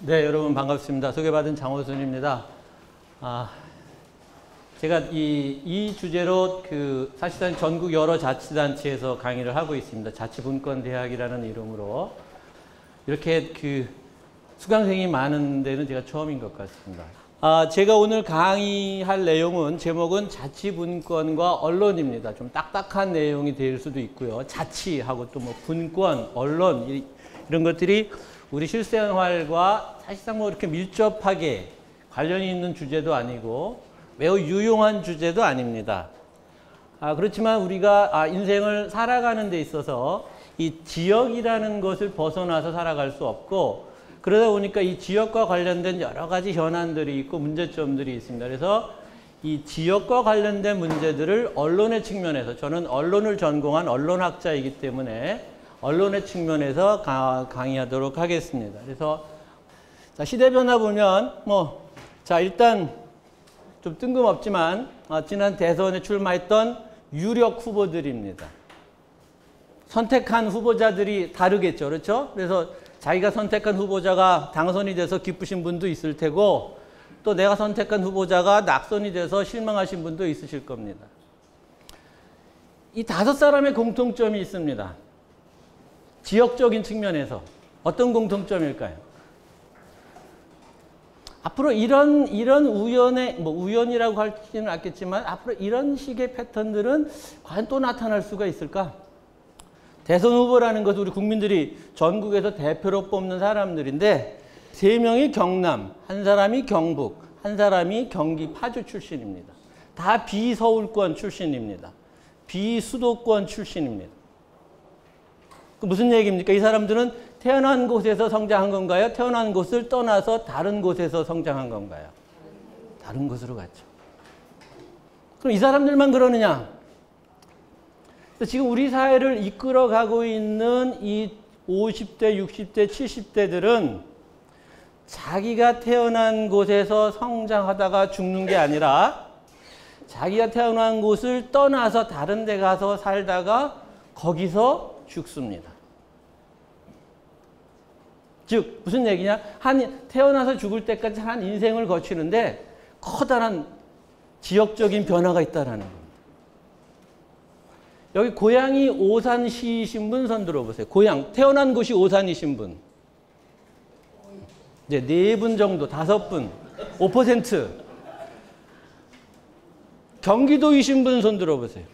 네, 여러분 반갑습니다. 소개받은 장호순입니다. 제가 이 주제로 사실상 전국 여러 자치단체에서 강의를 하고 있습니다. 자치분권대학이라는 이름으로. 이렇게 수강생이 많은 데는 제가 처음인 것 같습니다. 제가 오늘 강의할 내용은 제목은 자치분권과 언론입니다. 좀 딱딱한 내용이 될 수도 있고요. 자치하고 또 뭐 분권, 언론 이런 것들이 우리 실생활과 사실상 뭐 이렇게 밀접하게 관련이 있는 주제도 아니고 매우 유용한 주제도 아닙니다. 그렇지만 우리가 인생을 살아가는 데 있어서 이 지역이라는 것을 벗어나서 살아갈 수 없고, 그러다 보니까 이 지역과 관련된 여러 가지 현안들이 있고 문제점들이 있습니다. 그래서 이 지역과 관련된 문제들을 언론의 측면에서, 저는 언론을 전공한 언론학자이기 때문에 언론의 측면에서 강의하도록 하겠습니다. 그래서 시대 변화 보면 일단 좀 뜬금없지만 지난 대선에 출마했던 유력 후보들입니다. 선택한 후보자들이 다르겠죠. 그렇죠? 그래서 자기가 선택한 후보자가 당선이 돼서 기쁘신 분도 있을 테고, 또 내가 선택한 후보자가 낙선이 돼서 실망하신 분도 있으실 겁니다. 이 5사람의 공통점이 있습니다. 지역적인 측면에서. 어떤 공통점일까요? 앞으로 이런 우연이라고 할지는 않겠지만, 앞으로 이런 식의 패턴들은 과연 또 나타날 수가 있을까? 대선 후보라는 것은 우리 국민들이 전국에서 대표로 뽑는 사람들인데, 3명이 경남, 1사람이 경북, 1사람이 경기 파주 출신입니다. 다 비서울권 출신입니다. 비수도권 출신입니다. 무슨 얘기입니까? 이 사람들은 태어난 곳에서 성장한 건가요? 태어난 곳을 떠나서 다른 곳에서 성장한 건가요? 다른 곳으로 갔죠. 그럼 이 사람들만 그러느냐? 지금 우리 사회를 이끌어가고 있는 이 50대, 60대, 70대들은 자기가 태어난 곳에서 성장하다가 죽는 게 아니라 자기가 태어난 곳을 떠나서 다른 데 가서 살다가 거기서 죽습니다. 즉 무슨 얘기냐? 태어나서 죽을 때까지 한 인생을 거치는데 커다란 지역적인 변화가 있다라는 겁니다. 여기 고향이 오산시이신 분 손 들어보세요. 태어난 곳이 오산이신 분. 이제 4분 정도, 5분, 5%. 경기도이신 분 손 들어보세요.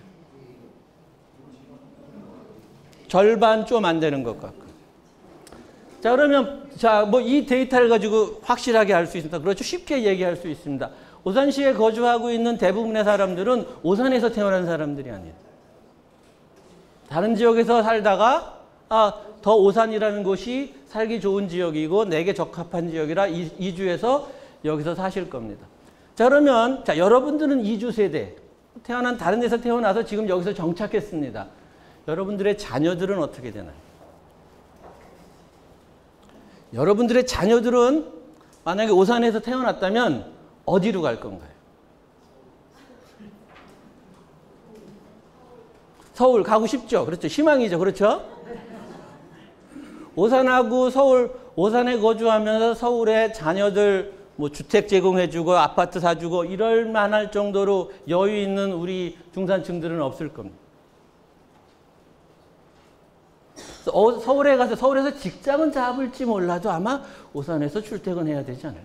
절반 좀 안 되는 것 같고. 자, 그러면, 이 데이터를 가지고 확실하게 알 수 있습니다. 그렇죠? 쉽게 얘기할 수 있습니다. 오산시에 거주하고 있는 대부분의 사람들은 오산에서 태어난 사람들이 아니에요. 다른 지역에서 살다가, 더 오산이라는 곳이 살기 좋은 지역이고 내게 적합한 지역이라 이주해서 여기서 사실 겁니다. 자, 그러면, 여러분들은 이주 세대. 다른 데서 태어나서 지금 여기서 정착했습니다. 여러분들의 자녀들은 어떻게 되나요? 여러분들의 자녀들은 만약에 오산에서 태어났다면 어디로 갈 건가요? 서울 가고 싶죠? 그렇죠? 희망이죠? 그렇죠? 오산하고 오산에 거주하면서 서울에 자녀들 주택 제공해주고 아파트 사주고 이럴 만할 정도로 여유 있는 우리 중산층들은 없을 겁니다. 서울에서 직장은 잡을지 몰라도 아마 오산에서 출퇴근해야 되지 않을까.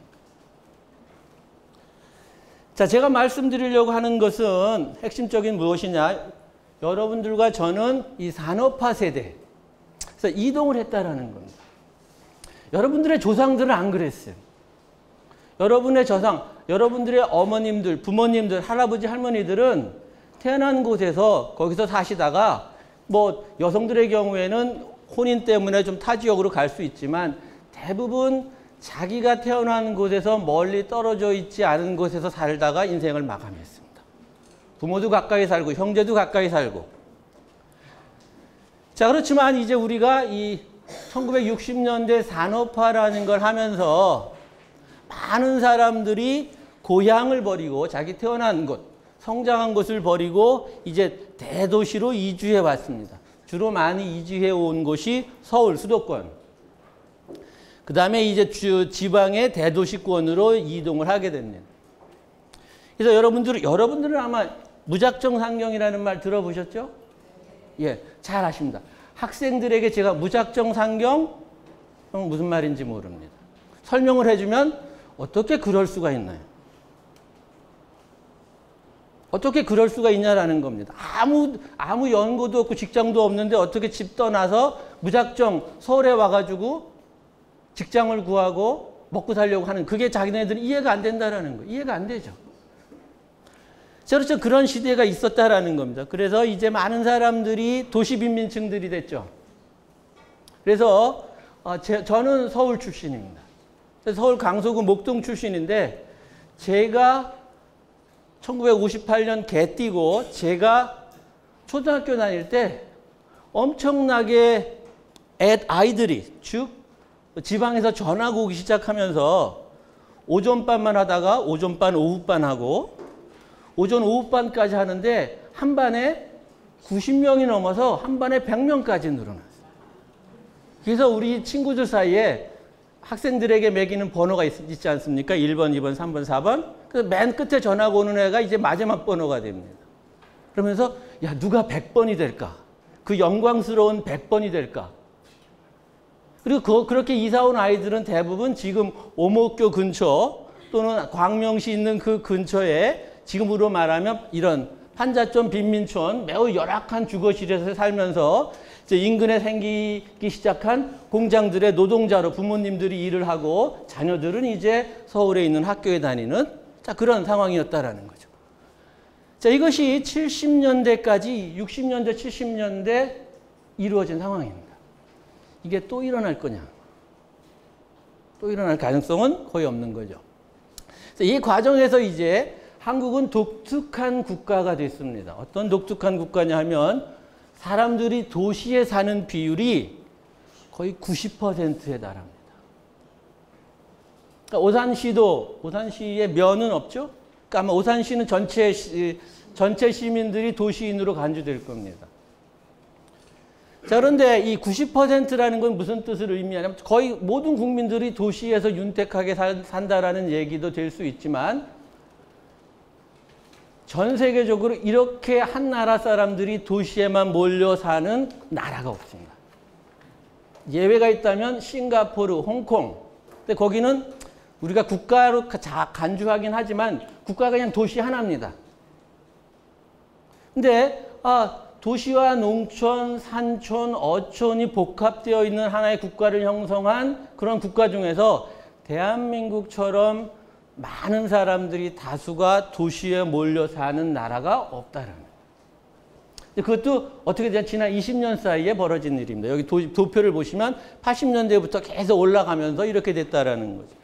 자, 제가 말씀드리려고 하는 것은 핵심적인 무엇이냐? 여러분들과 저는 이 산업화 세대, 그래서 이동을 했다라는 겁니다. 여러분들의 조상들은 안 그랬어요. 여러분의 여러분들의 어머님들, 부모님들, 할아버지, 할머니들은 태어난 곳에서 거기서 사시다가 여성들의 경우에는 혼인 때문에 좀 타 지역으로 갈 수 있지만 대부분 자기가 태어난 곳에서 멀리 떨어져 있지 않은 곳에서 살다가 인생을 마감했습니다. 부모도 가까이 살고 형제도 가까이 살고. 자, 그렇지만 이제 우리가 이 1960년대 산업화라는 걸 하면서 많은 사람들이 고향을 버리고 자기 태어난 곳, 성장한 곳을 버리고 이제 대도시로 이주해 왔습니다. 주로 많이 이주해 온 곳이 서울, 수도권. 그 다음에 이제 지방의 대도시권으로 이동을 하게 됩니다. 그래서 여러분들은 아마 무작정 상경이라는 말 들어보셨죠? 예, 잘 아십니다. 학생들에게 제가 무작정 상경 무슨 말인지 모릅니다. 설명을 해주면 어떻게 그럴 수가 있나요? 어떻게 그럴 수가 있냐라는 겁니다. 아무 연고도 없고 직장도 없는데 어떻게 집 떠나서 무작정 서울에 와가지고 직장을 구하고 먹고 살려고 하는, 그게 자기네들은 이해가 안 된다라는 거예요. 이해가 안 되죠. 그렇죠. 그런 시대가 있었다라는 겁니다. 그래서 이제 많은 사람들이 도시 빈민층들이 됐죠. 그래서 저는 서울 출신입니다. 서울 강서구 목동 출신인데, 제가 1958년 개 띠고 제가 초등학교 다닐 때 엄청나게 아이들이, 즉 지방에서 전학 오기 시작하면서 오전반만 하다가 오전반, 오후반 하고 오전, 오후반까지 하는데 한 반에 90명이 넘어서 한 반에 100명까지 늘어났어요. 그래서 우리 친구들 사이에 학생들에게 매기는 번호가 있지 않습니까? 1번, 2번, 3번, 4번. 그래서 맨 끝에 전학 오는 애가 이제 마지막 번호가 됩니다. 그러면서 야, 누가 100번이 될까? 그 영광스러운 100번이 될까? 그리고 그렇게 이사 온 아이들은 대부분 지금 오목교 근처 또는 광명시 있는 그 근처에, 지금으로 말하면 이런 판자촌, 빈민촌, 매우 열악한 주거실에서 살면서 이제 인근에 생기기 시작한 공장들의 노동자로 부모님들이 일을 하고 자녀들은 이제 서울에 있는 학교에 다니는, 자, 그런 상황이었다라는 거죠. 자, 이것이 70년대까지 60년대, 70년대 이루어진 상황입니다. 이게 또 일어날 거냐? 또 일어날 가능성은 거의 없는 거죠. 이 과정에서 이제 한국은 독특한 국가가 됐습니다. 어떤 독특한 국가냐 하면 사람들이 도시에 사는 비율이 거의 90%에 달합니다. 그러니까 오산시의 면은 없죠? 그러니까 아마 오산시는 전체 시민들이 도시인으로 간주될 겁니다. 자, 그런데 이 90%라는 건 무슨 뜻을 의미하냐면 거의 모든 국민들이 도시에서 윤택하게 산다라는 얘기도 될 수 있지만, 전 세계적으로 이렇게 한 나라 사람들이 도시에만 몰려 사는 나라가 없습니다. 예외가 있다면 싱가포르, 홍콩. 근데 거기는 우리가 국가로 간주하긴 하지만 국가가 그냥 도시 하나입니다. 근데 도시와 농촌, 산촌, 어촌이 복합되어 있는 하나의 국가를 형성한 그런 국가 중에서 대한민국처럼 많은 사람들이 다수가 도시에 몰려 사는 나라가 없다라는 거예요. 그것도 어떻게 되냐, 지난 20년 사이에 벌어진 일입니다. 여기 도표를 보시면 80년대부터 계속 올라가면서 이렇게 됐다라는 거죠.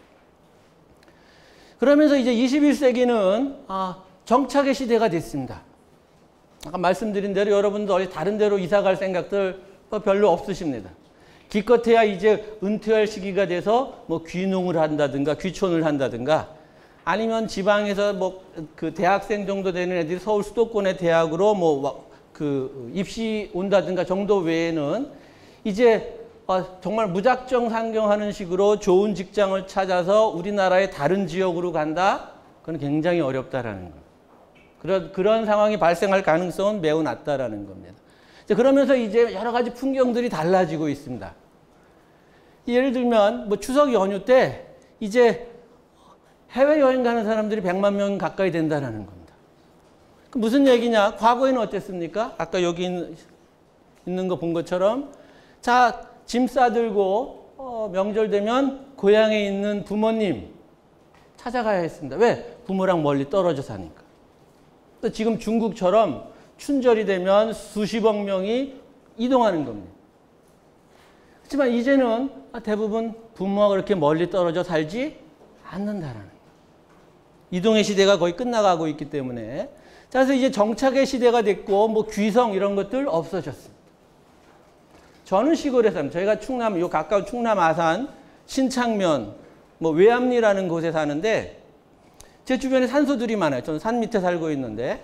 그러면서 이제 21세기는 정착의 시대가 됐습니다. 아까 말씀드린 대로 여러분도 어디 다른 데로 이사 갈 생각들 별로 없으십니다. 기껏해야 이제 은퇴할 시기가 돼서 뭐 귀농을 한다든가 귀촌을 한다든가, 아니면 지방에서 뭐 그 대학생 정도 되는 애들이 서울 수도권의 대학으로 뭐 그 입시 온다든가 정도 외에는 이제 정말 무작정 상경하는 식으로 좋은 직장을 찾아서 우리나라의 다른 지역으로 간다? 그건 굉장히 어렵다라는 거예요. 그런 상황이 발생할 가능성은 매우 낮다라는 겁니다. 그러면서 이제 여러 가지 풍경들이 달라지고 있습니다. 예를 들면 뭐 추석 연휴 때 이제 해외여행 가는 사람들이 100만 명 가까이 된다는 겁니다. 무슨 얘기냐? 과거에는 어땠습니까? 아까 여기 있는 거 본 것처럼, 자, 짐 싸들고 명절 되면 고향에 있는 부모님 찾아가야 했습니다. 왜? 부모랑 멀리 떨어져 사니까. 또 지금 중국처럼 춘절이 되면 수십억 명이 이동하는 겁니다. 하지만 이제는 대부분 부모와 그렇게 멀리 떨어져 살지 않는다라는 거예요. 이동의 시대가 거의 끝나가고 있기 때문에. 자, 그래서 이제 정착의 시대가 됐고, 뭐 귀성 이런 것들 없어졌습니다. 저는 시골에 삽니다. 저희가 충남, 요 가까운 충남 아산, 신창면, 뭐 외암리라는 곳에 사는데, 제 주변에 산소들이 많아요. 저는 산 밑에 살고 있는데.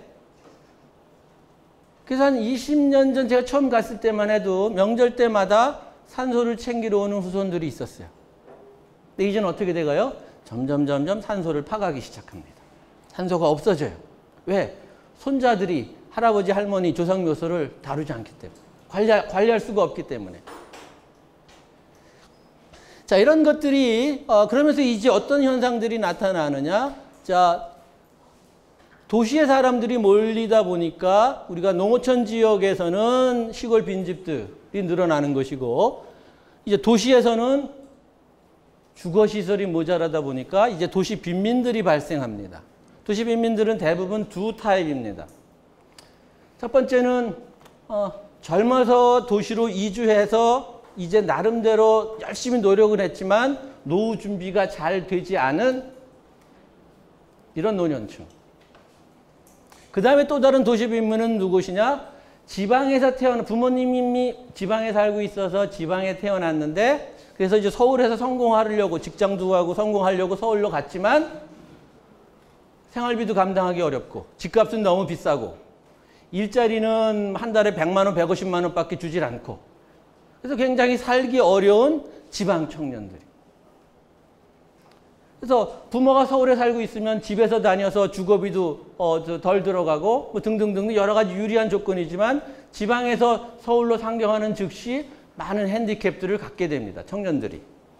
그래서 한 20년 전 제가 처음 갔을 때만 해도 명절 때마다 산소를 챙기러 오는 후손들이 있었어요. 근데 이제는 어떻게 돼가요? 점점 산소를 파가기 시작합니다. 산소가 없어져요. 왜? 손자들이 할아버지, 할머니, 조상 묘소를 다루지 않기 때문에. 관리할 수가 없기 때문에. 자, 이런 것들이, 그러면서 이제 어떤 현상들이 나타나느냐? 자, 도시의 사람들이 몰리다 보니까 우리가 농어촌 지역에서는 시골 빈집들이 늘어나는 것이고, 이제 도시에서는 주거시설이 모자라다 보니까 이제 도시 빈민들이 발생합니다. 도시 빈민들은 대부분 두 타입입니다. 첫 번째는 젊어서 도시로 이주해서 이제 나름대로 열심히 노력을 했지만 노후 준비가 잘 되지 않은 이런 노년층. 그 다음에 또 다른 도시 빈민은 누구시냐? 지방에서 부모님이 지방에 살고 있어서 지방에 태어났는데 그래서 이제 서울에서 성공하려고 직장도 하고 성공하려고 서울로 갔지만 생활비도 감당하기 어렵고 집값은 너무 비싸고 일자리는 한 달에 100만 원, 150만 원밖에 주질 않고 그래서 굉장히 살기 어려운 지방 청년들이. 그래서 부모가 서울에 살고 있으면 집에서 다녀서 주거비도 덜 들어가고 뭐 등등등 여러 가지 유리한 조건이지만 지방에서 서울로 상경하는 즉시 많은 핸디캡들을 갖게 됩니다. 청년들이.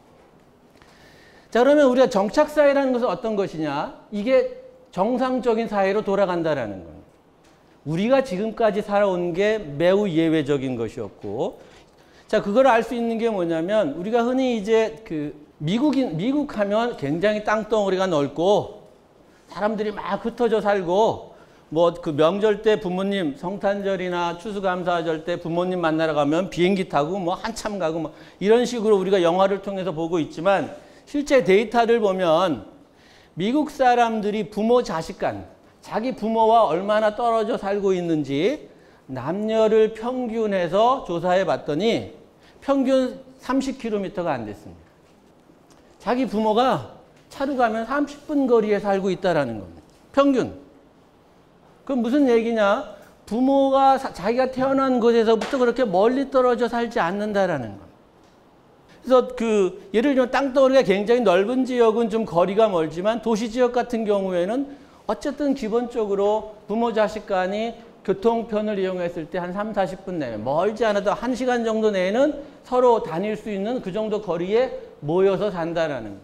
자, 그러면 우리가 정착사회라는 것은 어떤 것이냐? 이게 정상적인 사회로 돌아간다라는 겁니다. 우리가 지금까지 살아온 게 매우 예외적인 것이었고, 자, 그걸 알 수 있는 게 뭐냐면, 우리가 흔히 이제 미국 하면 굉장히 땅덩어리가 넓고, 사람들이 막 흩어져 살고, 뭐 그 명절 때 부모님 성탄절이나 추수감사절 때 부모님 만나러 가면 비행기 타고 뭐 한참 가고 뭐 이런 식으로 우리가 영화를 통해서 보고 있지만 실제 데이터를 보면 미국 사람들이 부모 자식 간 자기 부모와 얼마나 떨어져 살고 있는지 남녀를 평균해서 조사해 봤더니 평균 30km가 안 됐습니다. 자기 부모가 차로 가면 30분 거리에 살고 있다라는 겁니다. 평균. 그럼 무슨 얘기냐? 부모가 자기가 태어난 곳에서부터 그렇게 멀리 떨어져 살지 않는다라는 겁니다. 그래서 예를 들면 땅덩어리가 굉장히 넓은 지역은 좀 거리가 멀지만 도시 지역 같은 경우에는 어쨌든 기본적으로 부모 자식 간이 교통편을 이용했을 때 한 3, 40분 내에 멀지 않아도 1시간 정도 내에는 서로 다닐 수 있는 그 정도 거리에 모여서 산다라는 겁니다.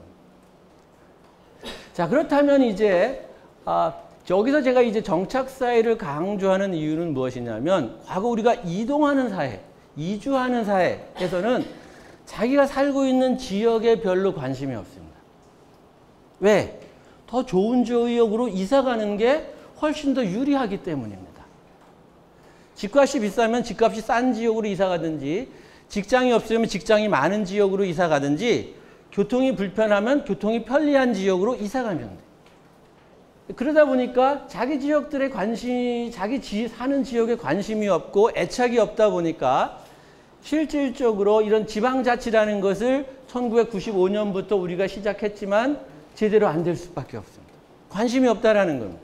자, 그렇다면 이제 여기서 제가 이제 정착사회를 강조하는 이유는 무엇이냐면 과거 우리가 이동하는 사회, 이주하는 사회에서는 자기가 살고 있는 지역에 별로 관심이 없습니다. 왜? 더 좋은 지역으로 이사 가는 게 훨씬 더 유리하기 때문입니다. 집값이 비싸면 집값이 싼 지역으로 이사 가든지 직장이 없으면 직장이 많은 지역으로 이사 가든지 교통이 불편하면 교통이 편리한 지역으로 이사 가면 돼요. 그러다 보니까 자기 지역들의 사는 지역에 관심이 없고 애착이 없다 보니까 실질적으로 이런 지방자치라는 것을 1995년부터 우리가 시작했지만 제대로 안 될 수밖에 없습니다. 관심이 없다라는 겁니다.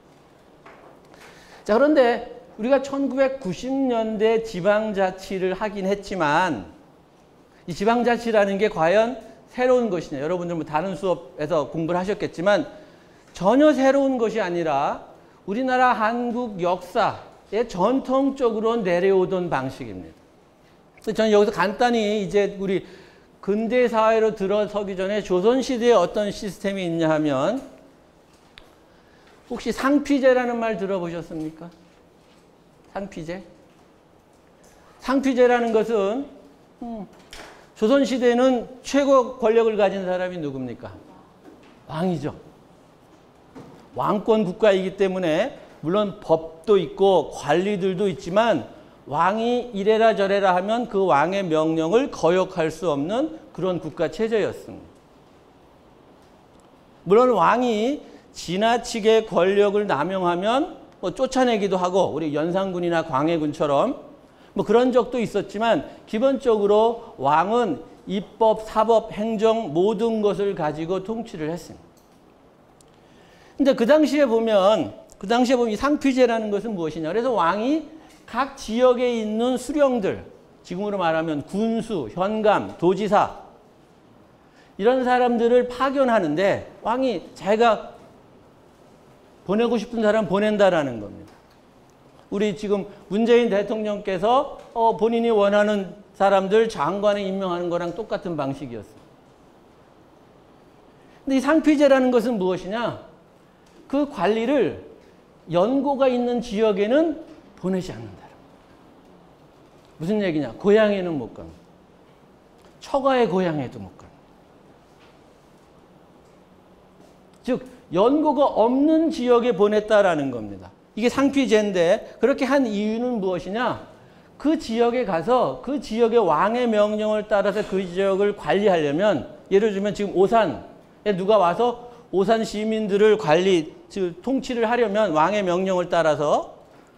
자, 그런데 우리가 1990년대 지방자치를 하긴 했지만 이 지방자치라는 게 과연 새로운 것이냐. 여러분들 뭐 다른 수업에서 공부를 하셨겠지만 전혀 새로운 것이 아니라 우리나라 한국 역사에 전통적으로 내려오던 방식입니다. 그래서 저는 여기서 간단히 이제 우리 근대 사회로 들어서기 전에 조선시대에 어떤 시스템이 있냐 하면 혹시 상피제라는 말 들어보셨습니까? 상피제? 상피제라는 것은 조선시대에는 최고 권력을 가진 사람이 누굽니까? 왕이죠. 왕권 국가이기 때문에 물론 법도 있고 관리들도 있지만 왕이 이래라 저래라 하면 그 왕의 명령을 거역할 수 없는 그런 국가 체제였습니다. 물론 왕이 지나치게 권력을 남용하면 뭐 쫓아내기도 하고 우리 연산군이나 광해군처럼 뭐 그런 적도 있었지만 기본적으로 왕은 입법, 사법, 행정 모든 것을 가지고 통치를 했습니다. 근데 그 당시에 보면 이 상피제라는 것은 무엇이냐. 그래서 왕이 각 지역에 있는 수령들, 지금으로 말하면 군수, 현감, 도지사, 이런 사람들을 파견하는데 왕이 자기가 보내고 싶은 사람 보낸다라는 겁니다. 우리 지금 문재인 대통령께서 본인이 원하는 사람들 장관에 임명하는 거랑 똑같은 방식이었어요. 근데 이 상피제라는 것은 무엇이냐? 그 관리를 연고가 있는 지역에는 보내지 않는다. 무슨 얘기냐? 고향에는 못 갑니다. 처가의 고향에도 못 갑니다. 즉 연고가 없는 지역에 보냈다라는 겁니다. 이게 상피제인데 그렇게 한 이유는 무엇이냐? 그 지역에 가서 그 지역의 왕의 명령을 따라서 그 지역을 관리하려면, 예를 들면 지금 오산에 누가 와서 오산 시민들을 통치를 하려면 왕의 명령을 따라서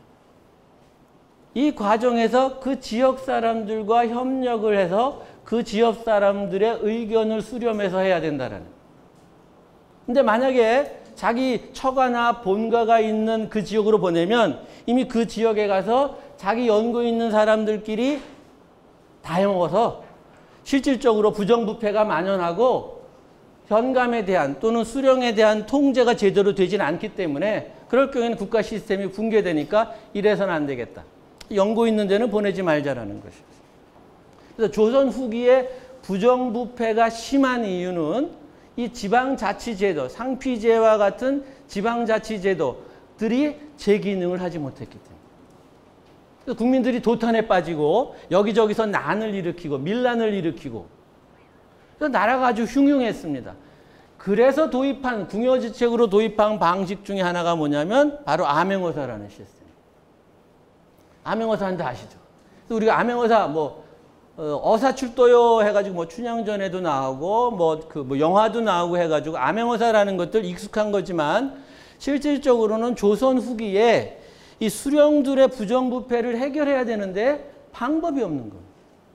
이 과정에서 그 지역 사람들과 협력을 해서 그 지역 사람들의 의견을 수렴해서 해야 된다는. 근데 만약에 자기 처가나 본가가 있는 그 지역으로 보내면 이미 그 지역에 가서 자기 연고 있는 사람들끼리 다 해먹어서 실질적으로 부정부패가 만연하고 현감에 대한 또는 수령에 대한 통제가 제대로 되지는 않기 때문에 그럴 경우에는 국가 시스템이 붕괴되니까 이래서는 안 되겠다. 연고 있는 데는 보내지 말자라는 것이죠. 그래서 조선 후기에 부정부패가 심한 이유는 이 지방자치제도, 상피제와 같은 지방자치제도들이 제 기능을 하지 못했기 때문에. 그래서 국민들이 도탄에 빠지고 여기저기서 난을 일으키고 밀란을 일으키고 그래서 나라가 아주 흉흉했습니다. 그래서 궁여지책으로 도입한 방식 중에 하나가 뭐냐면 바로 암행어사라는 시스템. 암행어사인데 아시죠? 그래서 우리가 암행어사 어사출도요 해가지고 춘향전에도 나오고 영화도 나오고 해가지고 암행어사라는 것들 익숙한 거지만 실질적으로는 조선 후기에 이 수령들의 부정부패를 해결해야 되는데 방법이 없는 겁니다.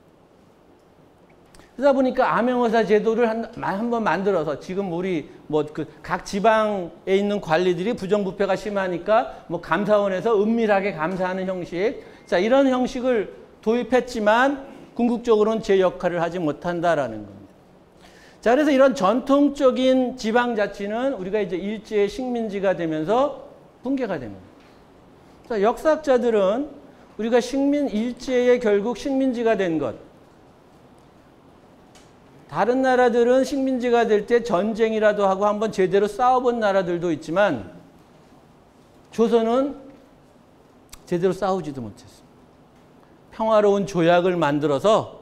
그러다 보니까 암행어사 제도를 한번 만들어서 지금 우리 각 지방에 있는 관리들이 부정부패가 심하니까 감사원에서 은밀하게 감사하는 형식, 자 이런 형식을 도입했지만 궁극적으로는 제 역할을 하지 못한다라는 겁니다. 자, 그래서 이런 전통적인 지방자치는 우리가 이제 일제의 식민지가 되면서 붕괴가 됩니다. 자, 역사학자들은 우리가 일제의 결국 식민지가 된 것, 다른 나라들은 식민지가 될 때 전쟁이라도 하고 한번 제대로 싸워본 나라들도 있지만 조선은 제대로 싸우지도 못했습니다. 평화로운 조약을 만들어서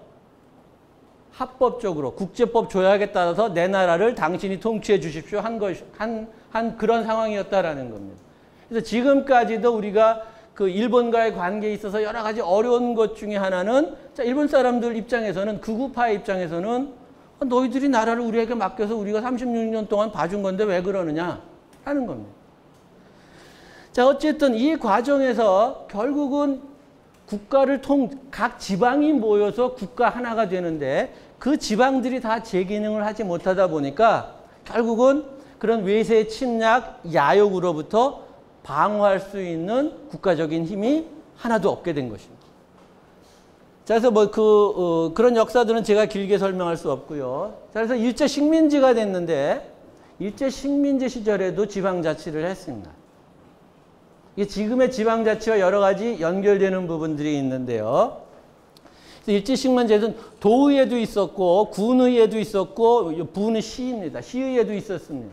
합법적으로 국제법 조약에 따라서 내 나라를 당신이 통치해 주십시오 한 그런 상황이었다라는 겁니다. 그래서 지금까지도 우리가 그 일본과의 관계에 있어서 여러 가지 어려운 것 중에 하나는 일본 사람들 입장에서는 극우파의 입장에서는 너희들이 나라를 우리에게 맡겨서 우리가 36년 동안 봐준 건데 왜 그러느냐 하는 겁니다. 자, 어쨌든 이 과정에서 결국은 국가를 각 지방이 모여서 국가 하나가 되는데 그 지방들이 다 제 기능을 하지 못하다 보니까 결국은 그런 외세 침략, 야욕으로부터 방어할 수 있는 국가적인 힘이 하나도 없게 된 것입니다. 자, 그래서 그런 역사들은 제가 길게 설명할 수 없고요. 자, 그래서 일제 식민지가 됐는데 일제 식민지 시절에도 지방자치를 했습니다. 이게 지금의 지방자치와 여러 가지 연결되는 부분들이 있는데요. 일제 식민지에는 도의회도 있었고 군의회도 있었고 부는 시입니다. 시의회도 있었습니다.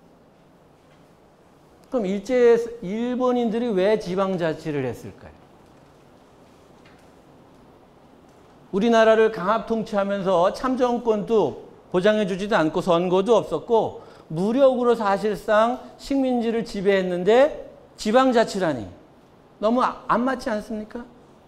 그럼 일본인들이 왜 지방자치를 했을까요? 우리나라를 강압 통치하면서 참정권도 보장해주지도 않고 선거도 없었고 무력으로 사실상 식민지를 지배했는데 지방자치라니 너무 안 맞지 않습니까?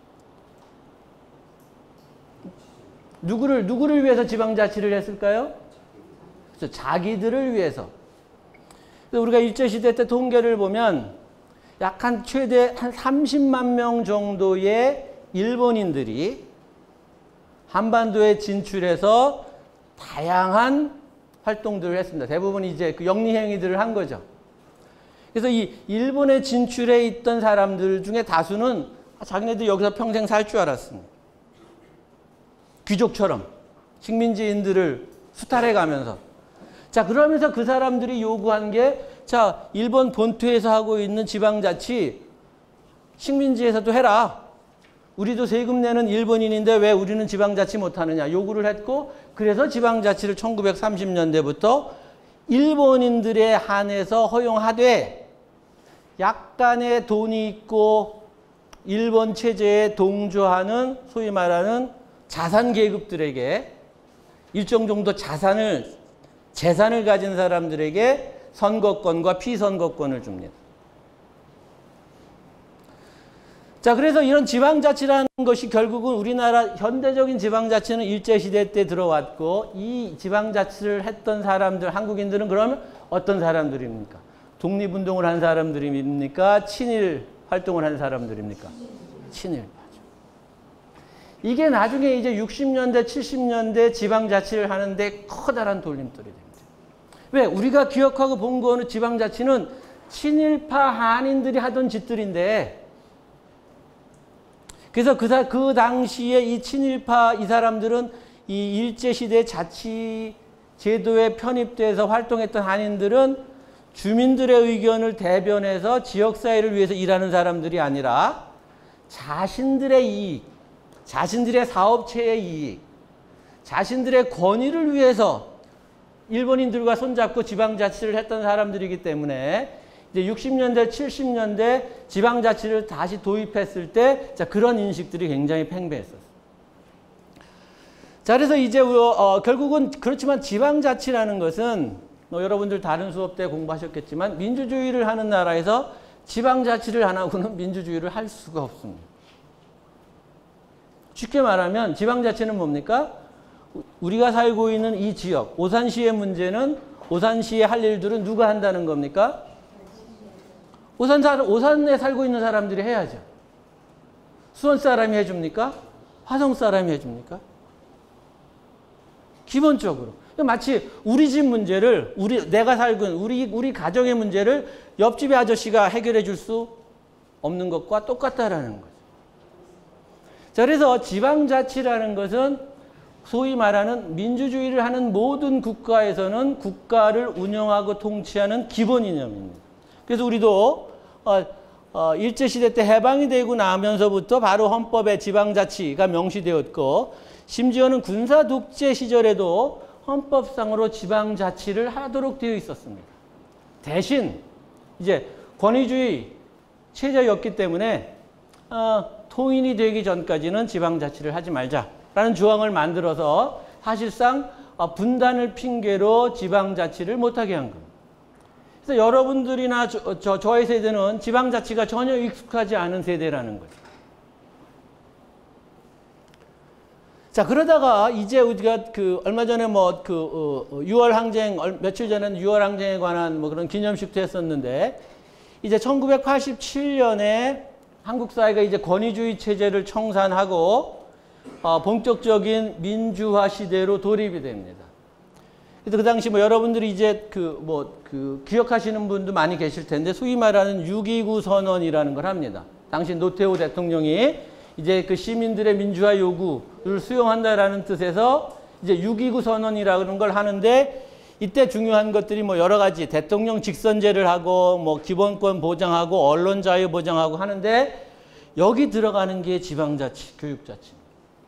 누구를 위해서 지방자치를 했을까요? 그래서 자기들을 위해서. 그래서 우리가 일제시대 때 통계를 보면 약 최대 한 30만 명 정도의 일본인들이 한반도에 진출해서 다양한 활동들을 했습니다. 대부분 이제 영리행위들을 한 거죠. 그래서 이 일본에 진출해 있던 사람들 중에 다수는 자기네들 여기서 평생 살 줄 알았습니다. 귀족처럼 식민지인들을 수탈해 가면서. 자, 그러면서 그 사람들이 요구한 게, 자, 일본 본토에서 하고 있는 지방자치 식민지에서도 해라. 우리도 세금 내는 일본인인데 왜 우리는 지방자치 못하느냐 요구를 했고, 그래서 지방자치를 1930년대부터 일본인들에 한해서 허용하되, 약간의 돈이 있고 일본 체제에 동조하는 소위 말하는 자산 계급들에게, 일정 정도 재산을 가진 사람들에게 선거권과 피선거권을 줍니다. 자, 그래서 이런 지방자치라는 것이 결국은 우리나라 현대적인 지방자치는 일제시대 때 들어왔고, 이 지방자치를 했던 사람들, 한국인들은 그러면 어떤 사람들입니까? 독립운동을 한 사람들입니까? 친일 활동을 한 사람들입니까? 친일. 이게 나중에 이제 60년대, 70년대 지방자치를 하는데 커다란 돌림돌이 됩니다. 왜? 우리가 기억하고 본 거는 지방자치는 친일파 한인들이 하던 짓들인데, 그래서 그 당시에 이 친일파 이 사람들은 이 일제시대 자치 제도에 편입돼서 활동했던 한인들은 주민들의 의견을 대변해서 지역사회를 위해서 일하는 사람들이 아니라 자신들의 이익, 자신들의 사업체의 이익, 자신들의 권위를 위해서 일본인들과 손잡고 지방자치를 했던 사람들이기 때문에 이제 60년대, 70년대 지방자치를 다시 도입했을 때, 자, 그런 인식들이 굉장히 팽배했었어요. 자, 그래서 이제 결국은 그렇지만 지방자치라는 것은 여러분들 다른 수업 때 공부하셨겠지만 민주주의를 하는 나라에서 지방자치를 안 하고는 민주주의를 할 수가 없습니다. 쉽게 말하면 지방자치는 뭡니까? 우리가 살고 있는 이 지역, 오산시의 문제는, 오산시에 할 일들은 누가 한다는 겁니까? 오산에 살고 있는 사람들이 해야죠. 수원 사람이 해줍니까? 화성 사람이 해줍니까? 기본적으로. 마치 우리 집 문제를, 내가 살고 있는 우리 가정의 문제를 옆집의 아저씨가 해결해 줄 수 없는 것과 똑같다라는 거죠. 자, 그래서 지방자치라는 것은 소위 말하는 민주주의를 하는 모든 국가에서는 국가를 운영하고 통치하는 기본 이념입니다. 그래서 우리도 일제시대 때 해방이 되고 나면서부터 바로 헌법에 지방자치가 명시되었고, 심지어는 군사독재 시절에도 헌법상으로 지방자치를 하도록 되어 있었습니다. 대신 이제 권위주의 체제였기 때문에 통일이 되기 전까지는 지방자치를 하지 말자라는 조항을 만들어서 사실상 분단을 핑계로 지방자치를 못하게 한 겁니다. 그래서 여러분들이나 저의 세대는 지방자치가 전혀 익숙하지 않은 세대라는 거죠. 자, 그러다가 이제 우리가 얼마 전에 6월 항쟁, 며칠 전에는 6월 항쟁에 관한 그런 기념식도 했었는데, 이제 1987년에 한국 사회가 이제 권위주의 체제를 청산하고 본격적인 민주화 시대로 돌입이 됩니다. 그래서 그 당시 여러분들이 이제 기억하시는 분도 많이 계실 텐데, 소위 말하는 6.29 선언이라는 걸 합니다. 당시 노태우 대통령이 이제 그 시민들의 민주화 요구를 수용한다라는 뜻에서 이제 6.29 선언이라는 걸 하는데, 이때 중요한 것들이 여러 가지 대통령 직선제를 하고 기본권 보장하고 언론 자유 보장하고 하는데, 여기 들어가는 게 지방자치, 교육자치.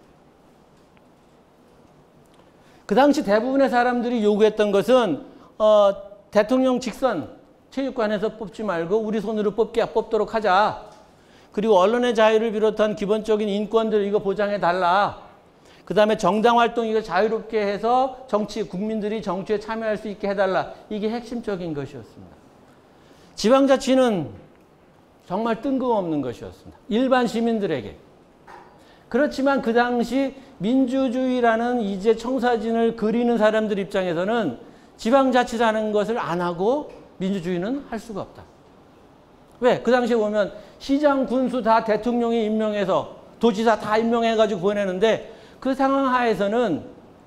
그 당시 대부분의 사람들이 요구했던 것은 대통령 직선, 체육관에서 뽑지 말고 우리 손으로 뽑도록 하자. 그리고 언론의 자유를 비롯한 기본적인 인권들 이거 보장해달라. 그 다음에 정당 활동 이거 자유롭게 해서 국민들이 정치에 참여할 수 있게 해달라. 이게 핵심적인 것이었습니다. 지방자치는 정말 뜬금없는 것이었습니다. 일반 시민들에게. 그렇지만 그 당시 민주주의라는 이제 청사진을 그리는 사람들 입장에서는 지방자치라는 것을 안 하고 민주주의는 할 수가 없다. 왜? 그 당시에 보면 시장, 군수 다 대통령이 임명해서 도지사 다 임명해가지고 보내는데, 그 상황 하에서는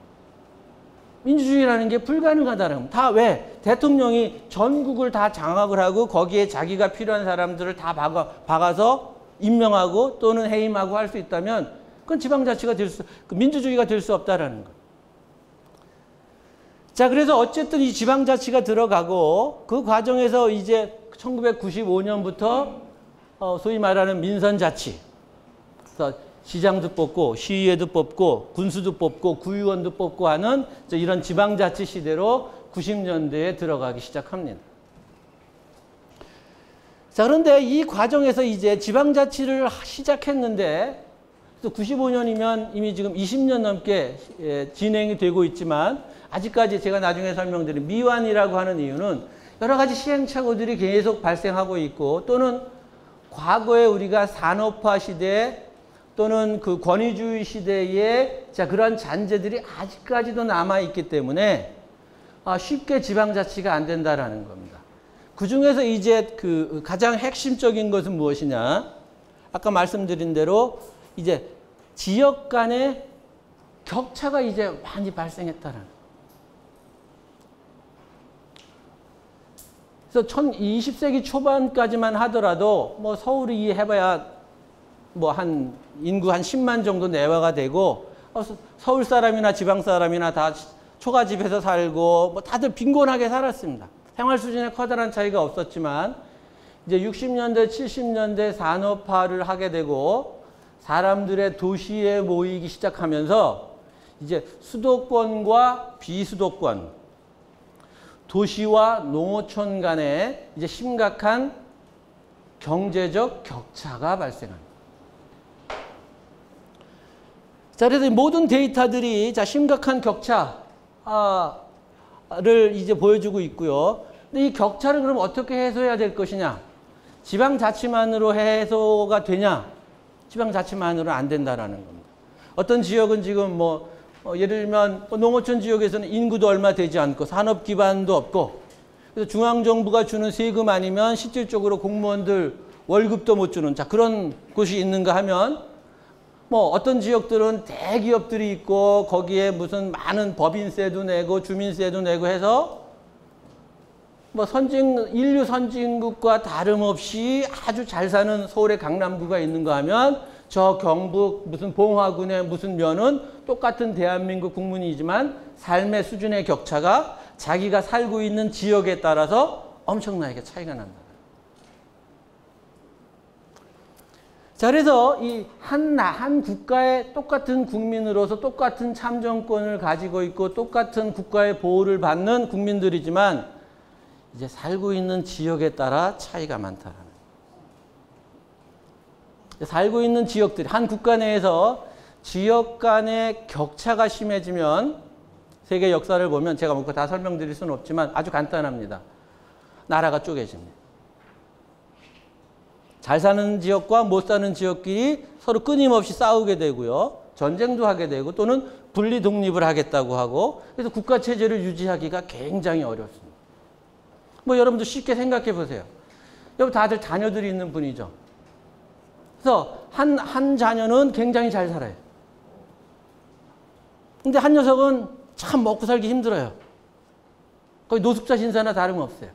민주주의라는 게 불가능하다는 다 왜? 대통령이 전국을 다 장악을 하고 거기에 자기가 필요한 사람들을 다 박아서 임명하고 또는 해임하고 할 수 있다면 그건 지방자치가 민주주의가 될 수 없다라는 거. 자, 그래서 어쨌든 이 지방자치가 들어가고 그 과정에서 이제 1995년부터 소위 말하는 민선자치. 그래서 시장도 뽑고 시의회도 뽑고 군수도 뽑고 구의원도 뽑고 하는 이런 지방자치 시대로 90년대에 들어가기 시작합니다. 자, 그런데 이 과정에서 이제 지방자치를 시작했는데 95년이면 이미 지금 20년 넘게 진행이 되고 있지만 아직까지 제가 나중에 설명드린 미완이라고 하는 이유는 여러 가지 시행착오들이 계속 발생하고 있고 또는 과거에 우리가 산업화 시대 또는 그 권위주의 시대에 그런 잔재들이 아직까지도 남아있기 때문에 쉽게 지방자치가 안 된다라는 겁니다. 그 중에서 이제 그 가장 핵심적인 것은 무엇이냐? 아까 말씀드린 대로 이제 지역 간의 격차가 이제 많이 발생했다라는 거예요. 그래서 20세기 초반까지만 하더라도 뭐 서울이 해봐야 뭐 한 인구 한 10만 정도 내외가 되고 서울 사람이나 지방 사람이나 다 초가집에서 살고 뭐 다들 빈곤하게 살았습니다. 생활 수준에 커다란 차이가 없었지만 이제 60년대, 70년대 산업화를 하게 되고 사람들의 도시에 모이기 시작하면서 이제 수도권과 비수도권, 도시와 농어촌 간에 이제 심각한 경제적 격차가 발생합니다. 자, 그래서 모든 데이터들이 심각한 격차를 이제 보여주고 있고요. 근데 이 격차를 그럼 어떻게 해소해야 될 것이냐? 지방자치만으로 해소가 되냐? 지방자치만으로는 안 된다라는 겁니다. 어떤 지역은 지금 예를 들면 농어촌 지역에서는 인구도 얼마 되지 않고 산업 기반도 없고 그래서 중앙정부가 주는 세금 아니면 실질적으로 공무원들 월급도 못 주는 그런 곳이 있는가 하면 어떤 지역들은 대기업들이 있고 거기에 무슨 많은 법인세도 내고 주민세도 내고 해서 인류 선진국과 다름없이 아주 잘 사는 서울의 강남구가 있는가 하면 저 경북 무슨 봉화군의 무슨 면은 똑같은 대한민국 국민이지만 삶의 수준의 격차가 자기가 살고 있는 지역에 따라서 엄청나게 차이가 난다. 자, 그래서 이 한 국가의 똑같은 국민으로서 똑같은 참정권을 가지고 있고 똑같은 국가의 보호를 받는 국민들이지만 이제 살고 있는 지역에 따라 차이가 많다라는 거예요. 살고 있는 지역들이 한 국가 내에서 지역 간의 격차가 심해지면 세계 역사를 보면 제가 뭐 다 설명드릴 수는 없지만 아주 간단합니다. 나라가 쪼개집니다. 잘 사는 지역과 못 사는 지역끼리 서로 끊임없이 싸우게 되고요. 전쟁도 하게 되고 또는 분리 독립을 하겠다고 하고 그래서 국가 체제를 유지하기가 굉장히 어렵습니다. 여러분도 쉽게 생각해 보세요. 여러분 다들 자녀들이 있는 분이죠. 그래서 한 자녀는 굉장히 잘 살아요. 근데 한 녀석은 참 먹고 살기 힘들어요. 거의 노숙자 신세나 다름없어요.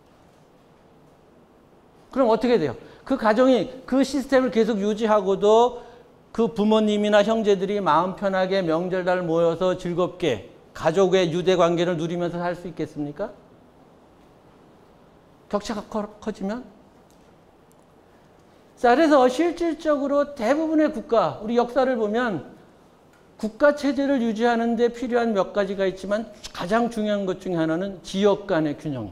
그럼 어떻게 돼요? 그 가정이 그 시스템을 계속 유지하고도 그 부모님이나 형제들이 마음 편하게 명절날 모여서 즐겁게 가족의 유대 관계를 누리면서 살 수 있겠습니까? 격차가 커지면? 자, 그래서 실질적으로 대부분의 국가, 우리 역사를 보면 국가 체제를 유지하는 데 필요한 몇 가지가 있지만 가장 중요한 것 중에 하나는 지역 간의 균형입니다.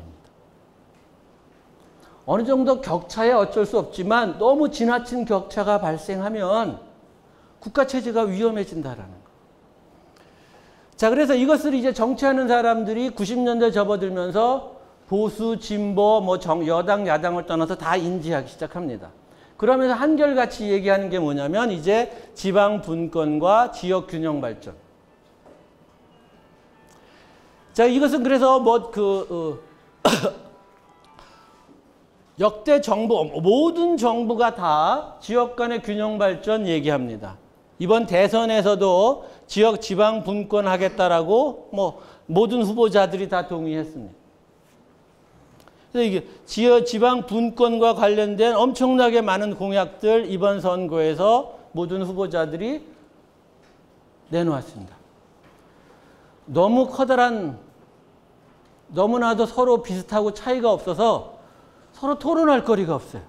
어느 정도 격차에 어쩔 수 없지만 너무 지나친 격차가 발생하면 국가 체제가 위험해진다라는 거. 자, 그래서 이것을 이제 정치하는 사람들이 90년대 접어들면서 보수, 진보, 여당, 야당을 떠나서 다 인지하기 시작합니다. 그러면서 한결같이 얘기하는 게 뭐냐면 이제 지방 분권과 지역 균형 발전. 자, 이것은 그래서 역대 정부, 모든 정부가 다 지역 간의 균형 발전 얘기합니다. 이번 대선에서도 지방 분권 하겠다라고 모든 후보자들이 다 동의했습니다. 그래서 이게 지방 분권과 관련된 엄청나게 많은 공약들 이번 선거에서 모든 후보자들이 내놓았습니다. 너무 커다란 너무나도 서로 비슷하고 차이가 없어서 서로 토론할 거리가 없어요.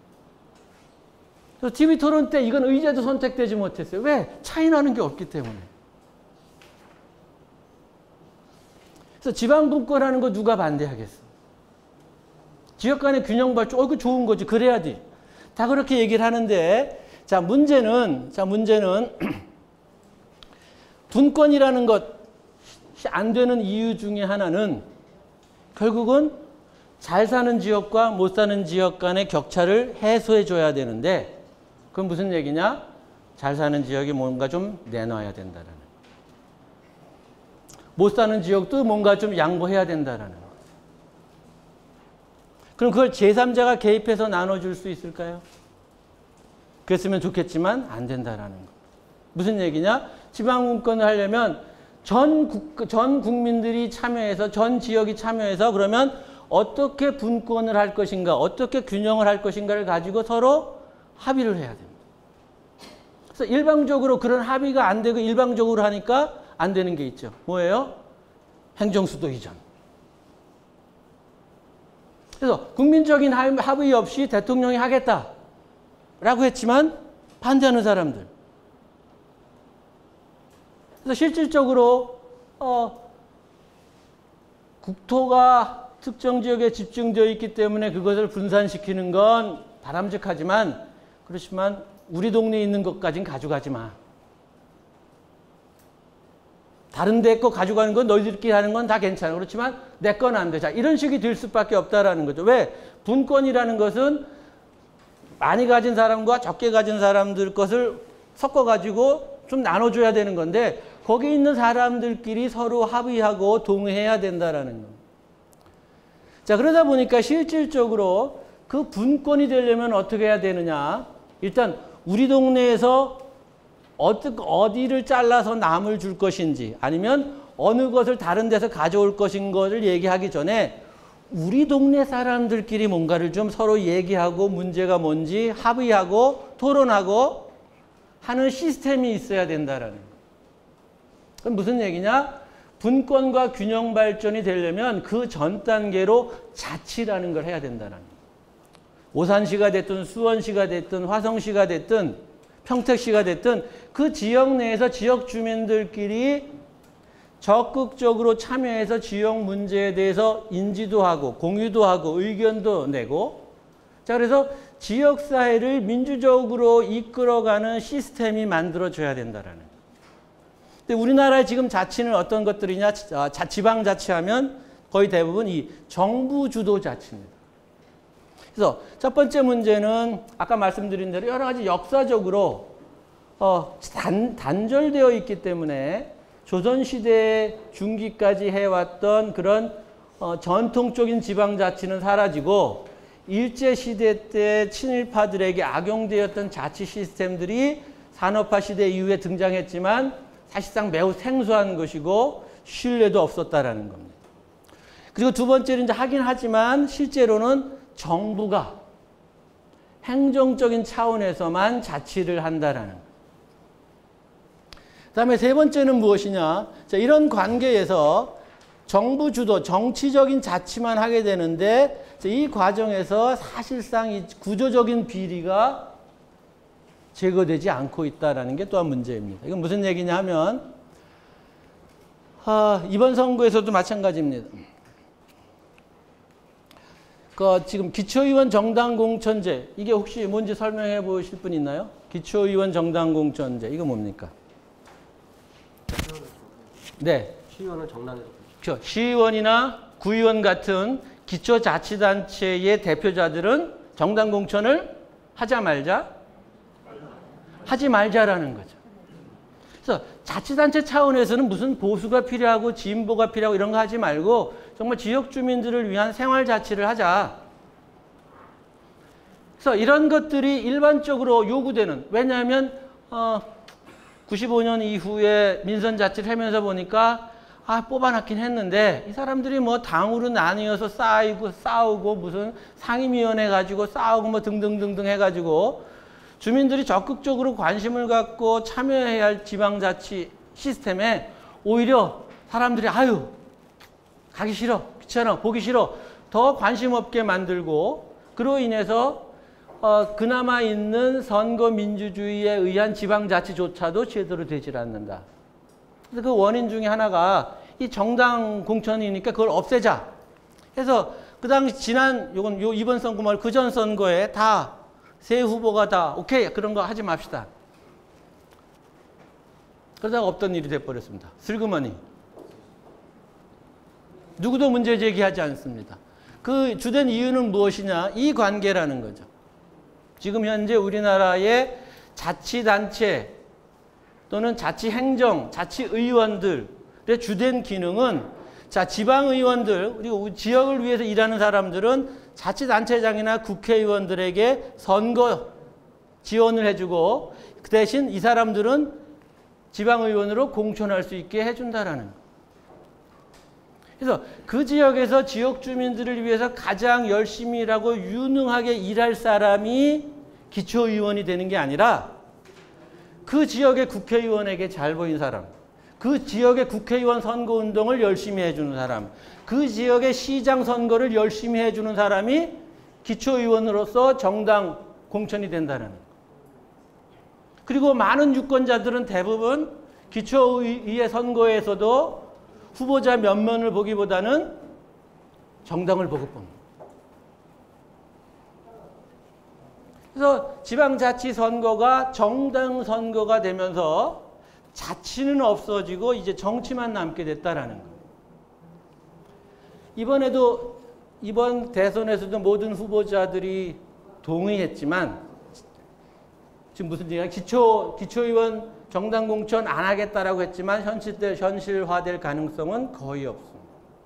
그래서 TV 토론 때 이건 의제도 선택되지 못했어요. 왜? 차이 나는 게 없기 때문에. 그래서 지방분권하는 거 누가 반대하겠어? 지역 간의 균형 발전, 이거 좋은 거지. 그래야지. 다 그렇게 얘기를 하는데, 자, 문제는 분권이라는 것이 안 되는 이유 중에 하나는 결국은 잘 사는 지역과 못 사는 지역 간의 격차를 해소해 줘야 되는데, 그건 무슨 얘기냐? 잘 사는 지역이 뭔가 좀 내놔야 된다라는 거. 못 사는 지역도 뭔가 좀 양보해야 된다라는 거. 그럼 그걸 제3자가 개입해서 나눠줄 수 있을까요? 그랬으면 좋겠지만 안 된다라는 거. 무슨 얘기냐? 지방분권을 하려면 전 국민들이 참여해서, 전 지역이 참여해서 그러면 어떻게 분권을 할 것인가, 어떻게 균형을 할 것인가를 가지고 서로 합의를 해야 됩니다. 그래서 일방적으로 그런 합의가 안 되고 일방적으로 하니까 안 되는 게 있죠. 뭐예요? 행정수도 이전. 그래서 국민적인 합의 없이 대통령이 하겠다라고 했지만 반대하는 사람들. 그래서 실질적으로 국토가 특정 지역에 집중되어 있기 때문에 그것을 분산시키는 건 바람직하지만, 그렇지만 우리 동네에 있는 것까지는 가져가지 마. 다른 데 거 가져가는 건 너희들끼리 하는 건 다 괜찮아. 그렇지만 내 건 안 돼. 자, 이런 식이 될 수밖에 없다라는 거죠. 왜? 분권이라는 것은 많이 가진 사람과 적게 가진 사람들 것을 섞어가지고 좀 나눠줘야 되는 건데, 거기 있는 사람들끼리 서로 합의하고 동의해야 된다라는 겁니다. 자, 그러다 보니까 실질적으로 그 분권이 되려면 어떻게 해야 되느냐. 일단 우리 동네에서 어디를 잘라서 남을 줄 것인지, 아니면 어느 것을 다른 데서 가져올 것인 것을 얘기하기 전에 우리 동네 사람들끼리 뭔가를 좀 서로 얘기하고 문제가 뭔지 합의하고 토론하고 하는 시스템이 있어야 된다라는 거예요. 그럼 무슨 얘기냐? 분권과 균형 발전이 되려면 그 전 단계로 자치라는 걸 해야 된다는 거예요. 오산시가 됐든 수원시가 됐든 화성시가 됐든 평택시가 됐든 그 지역 내에서 지역 주민들끼리 적극적으로 참여해서 지역 문제에 대해서 인지도 하고 공유도 하고 의견도 내고, 자, 그래서 지역사회를 민주적으로 이끌어가는 시스템이 만들어져야 된다라는 거예요. 근데 우리나라의 지금 자치는 어떤 것들이냐? 지방자치하면 거의 대부분 이 정부 주도 자치입니다. 그래서 첫 번째 문제는 아까 말씀드린 대로 여러 가지 역사적으로 단절되어 있기 때문에 조선시대 중기까지 해왔던 그런 전통적인 지방자치는 사라지고, 일제시대 때 친일파들에게 악용되었던 자치 시스템들이 산업화 시대 이후에 등장했지만 사실상 매우 생소한 것이고 신뢰도 없었다라는 겁니다. 그리고 두 번째는 이제 하긴 하지만 실제로는 정부가 행정적인 차원에서만 자치를 한다라는 거예요. 그 다음에 세 번째는 무엇이냐. 자, 이런 관계에서 정부 주도, 정치적인 자치만 하게 되는데, 이 과정에서 사실상 이 구조적인 비리가 제거되지 않고 있다는 게 또한 문제입니다. 이건 무슨 얘기냐 하면, 이번 선거에서도 마찬가지입니다. 지금 기초의원 정당공천제, 이게 혹시 뭔지 설명해 보실 분 있나요? 기초의원 정당공천제, 이거 뭡니까? 네. 시의원은 정당에서. 그렇죠. 시의원이나 구의원 같은 기초자치단체의 대표자들은 정당공천을 하자 말자? 하지 말자라는 거죠. 그래서 자치단체 차원에서는 무슨 보수가 필요하고 진보가 필요하고 이런 거 하지 말고 정말 지역 주민들을 위한 생활자치를 하자. 그래서 이런 것들이 일반적으로 요구되는, 왜냐하면 95년 이후에 민선자치를 하면서 보니까 뽑아놨긴 했는데 이 사람들이 뭐 당으로 나뉘어서 싸우고 무슨 상임위원회 가지고 싸우고 뭐 등등등등 해가지고 주민들이 적극적으로 관심을 갖고 참여해야 할 지방자치 시스템에 오히려 사람들이 가기 싫어, 귀찮아, 보기 싫어. 더 관심 없게 만들고 그로 인해서 그나마 있는 선거 민주주의에 의한 지방자치조차도 제대로 되질 않는다. 그래서 그 원인 중에 하나가 이 정당 공천이니까 그걸 없애자. 해서 그 당시 이번 선거 말고 그전 선거에 다 세 후보가 다 오케이 그런 거 하지 맙시다. 그러다가 없던 일이 돼버렸습니다. 슬그머니. 누구도 문제 제기하지 않습니다. 그 주된 이유는 무엇이냐? 이 관계라는 거죠. 지금 현재 우리나라의 자치단체 또는 자치행정, 자치의원들의 주된 기능은 자, 지방의원들, 그리고 지역을 위해서 일하는 사람들은 자치단체장이나 국회의원들에게 선거 지원을 해주고 그 대신 이 사람들은 지방의원으로 공천할 수 있게 해준다라는 거. 그래서 그 지역에서 지역 주민들을 위해서 가장 열심히 일하고 유능하게 일할 사람이 기초의원이 되는 게 아니라 그 지역의 국회의원에게 잘 보인 사람, 그 지역의 국회의원 선거운동을 열심히 해주는 사람, 그 지역의 시장 선거를 열심히 해주는 사람이 기초의원으로서 정당 공천이 된다는 거예요. 그리고 많은 유권자들은 대부분 기초의회 선거에서도 후보자 면면을 보기보다는 정당을 보고 봅니다. 그래서 지방자치 선거가 정당 선거가 되면서 자치는 없어지고 이제 정치만 남게 됐다라는 거예요. 이번 대선에서도 모든 후보자들이 동의했지만 지금 무슨 얘기야? 기초의원 정당 공천 안 하겠다라고 했지만 현실화될 가능성은 거의 없습니다.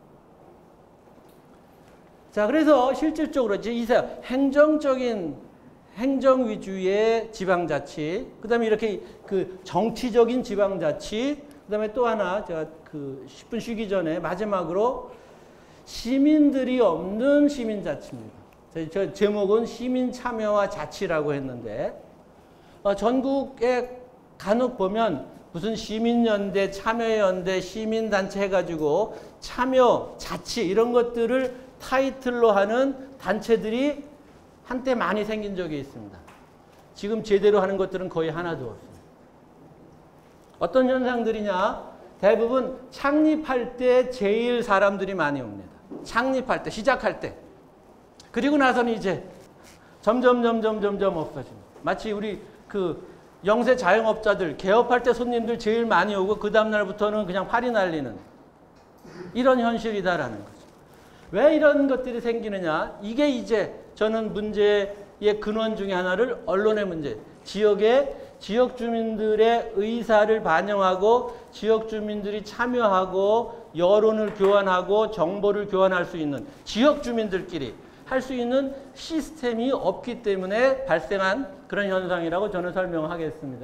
자, 그래서 실질적으로 이제 행정적인 행정 위주의 지방자치, 그 다음에 이렇게 그 정치적인 지방자치, 그 다음에 또 하나 제가 그 10분 쉬기 전에 마지막으로 시민들이 없는 시민자치입니다. 저 제목은 시민참여와 자치라고 했는데 전국에 간혹 보면 무슨 시민연대, 참여연대, 시민단체 해가지고 참여, 자치 이런 것들을 타이틀로 하는 단체들이 한때 많이 생긴 적이 있습니다. 지금 제대로 하는 것들은 거의 하나도 없습니다. 어떤 현상들이냐? 대부분 창립할 때 제일 사람들이 많이 옵니다. 창립할 때, 시작할 때. 그리고 나서는 이제 점점 없어집니다. 마치 우리 그 영세 자영업자들 개업할 때 손님들 제일 많이 오고 그 다음날부터는 그냥 팔이 날리는 이런 현실이다라는 거죠. 왜 이런 것들이 생기느냐? 이게 이제 저는 문제의 근원 중에 하나를 언론의 문제, 지역 주민들의 의사를 반영하고 지역 주민들이 참여하고 여론을 교환하고 정보를 교환할 수 있는 지역 주민들끼리 할 수 있는 시스템이 없기 때문에 발생한 그런 현상이라고 저는 설명하겠습니다.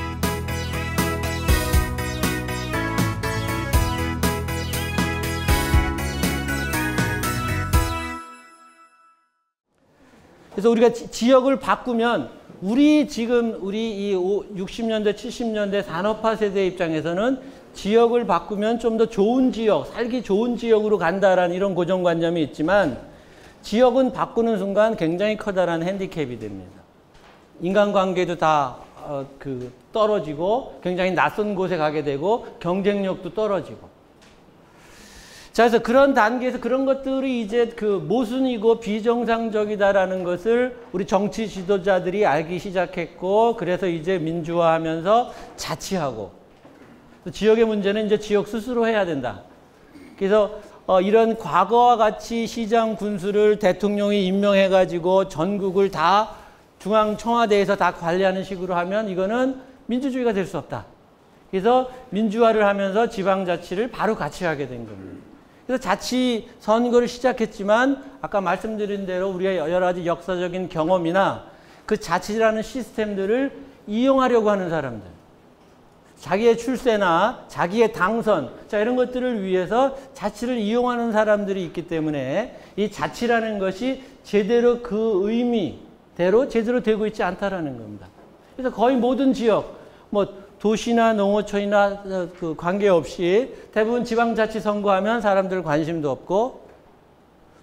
그래서 우리가 지역을 바꾸면 우리 이 60년대, 70년대 산업화 세대 입장에서는 지역을 바꾸면 좀 더 좋은 지역, 살기 좋은 지역으로 간다라는 이런 고정관념이 있지만 지역은 바꾸는 순간 굉장히 커다란 핸디캡이 됩니다. 인간관계도 다 떨어지고 굉장히 낯선 곳에 가게 되고 경쟁력도 떨어지고. 자, 그래서 그런 단계에서 그런 것들이 이제 모순이고 비정상적이다라는 것을 우리 정치 지도자들이 알기 시작했고, 그래서 이제 민주화하면서 자치하고, 지역의 문제는 이제 지역 스스로 해야 된다. 그래서 이런 과거와 같이 시장 군수를 대통령이 임명해가지고 전국을 다 중앙 청와대에서 다 관리하는 식으로 하면 이거는 민주주의가 될 수 없다. 그래서 민주화를 하면서 지방자치를 바로 같이 하게 된 겁니다. 그래서 자치 선거를 시작했지만 아까 말씀드린 대로 우리가 여러 가지 역사적인 경험이나 그 자치라는 시스템들을 이용하려고 하는 사람들, 자기의 출세나 자기의 당선, 자 이런 것들을 위해서 자치를 이용하는 사람들이 있기 때문에 이 자치라는 것이 제대로 그 의미대로 제대로 되고 있지 않다라는 겁니다. 그래서 거의 모든 지역, 도시나 농어촌이나 관계없이 대부분 지방자치 선거하면 사람들 관심도 없고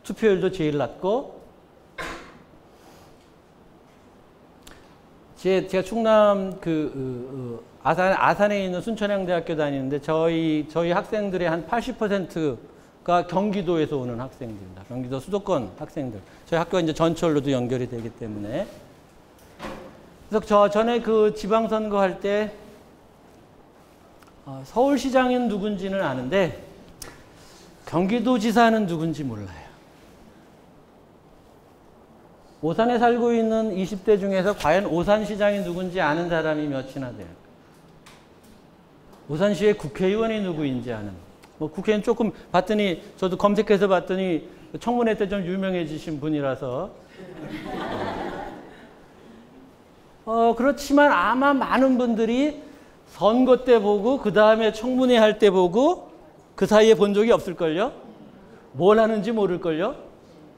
투표율도 제일 낮고, 제가 충남 아산에 있는 순천향대학교 다니는데 저희 학생들의 한 80%가 경기도에서 오는 학생들입니다. 경기도 수도권 학생들. 저희 학교가 이제 전철로도 연결이 되기 때문에. 그래서 전에 그 지방선거 할 때 서울시장은 누군지는 아는데 경기도지사는 누군지 몰라요. 오산에 살고 있는 20대 중에서 과연 오산시장이 누군지 아는 사람이 몇이나 돼요. 오산시의 국회의원이 누구인지 아는. 뭐 국회의원 조금 봤더니 저도 검색해서 봤더니 청문회 때 좀 유명해지신 분이라서. 그렇지만 아마 많은 분들이 선거 때 보고 그 다음에 청문회 할 때 보고 그 사이에 본 적이 없을걸요? 뭘 하는지 모를걸요?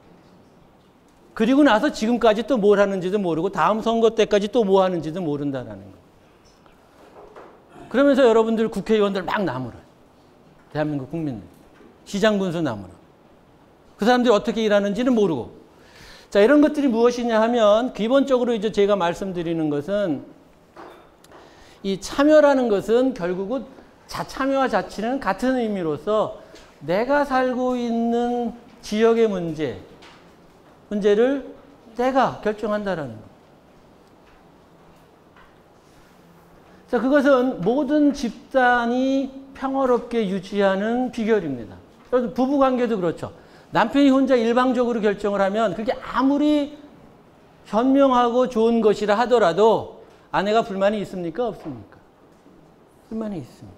그리고 나서 지금까지 또 뭘 하는지도 모르고 다음 선거 때까지 또 뭐 하는지도 모른다는 거. 그러면서 여러분들 국회의원들 막 나무라. 대한민국 국민들. 시장 군수 나무라. 그 사람들이 어떻게 일하는지는 모르고. 자, 이런 것들이 무엇이냐 하면 기본적으로 이제 제가 말씀드리는 것은 이 참여라는 것은 결국은 참여와 자치는 같은 의미로서 내가 살고 있는 지역의 문제를 내가 결정한다라는 거. 자, 그것은 모든 집단이 평화롭게 유지하는 비결입니다. 부부관계도 그렇죠. 남편이 혼자 일방적으로 결정을 하면 그게 아무리 현명하고 좋은 것이라 하더라도 아내가 불만이 있습니까? 없습니까? 불만이 있습니다.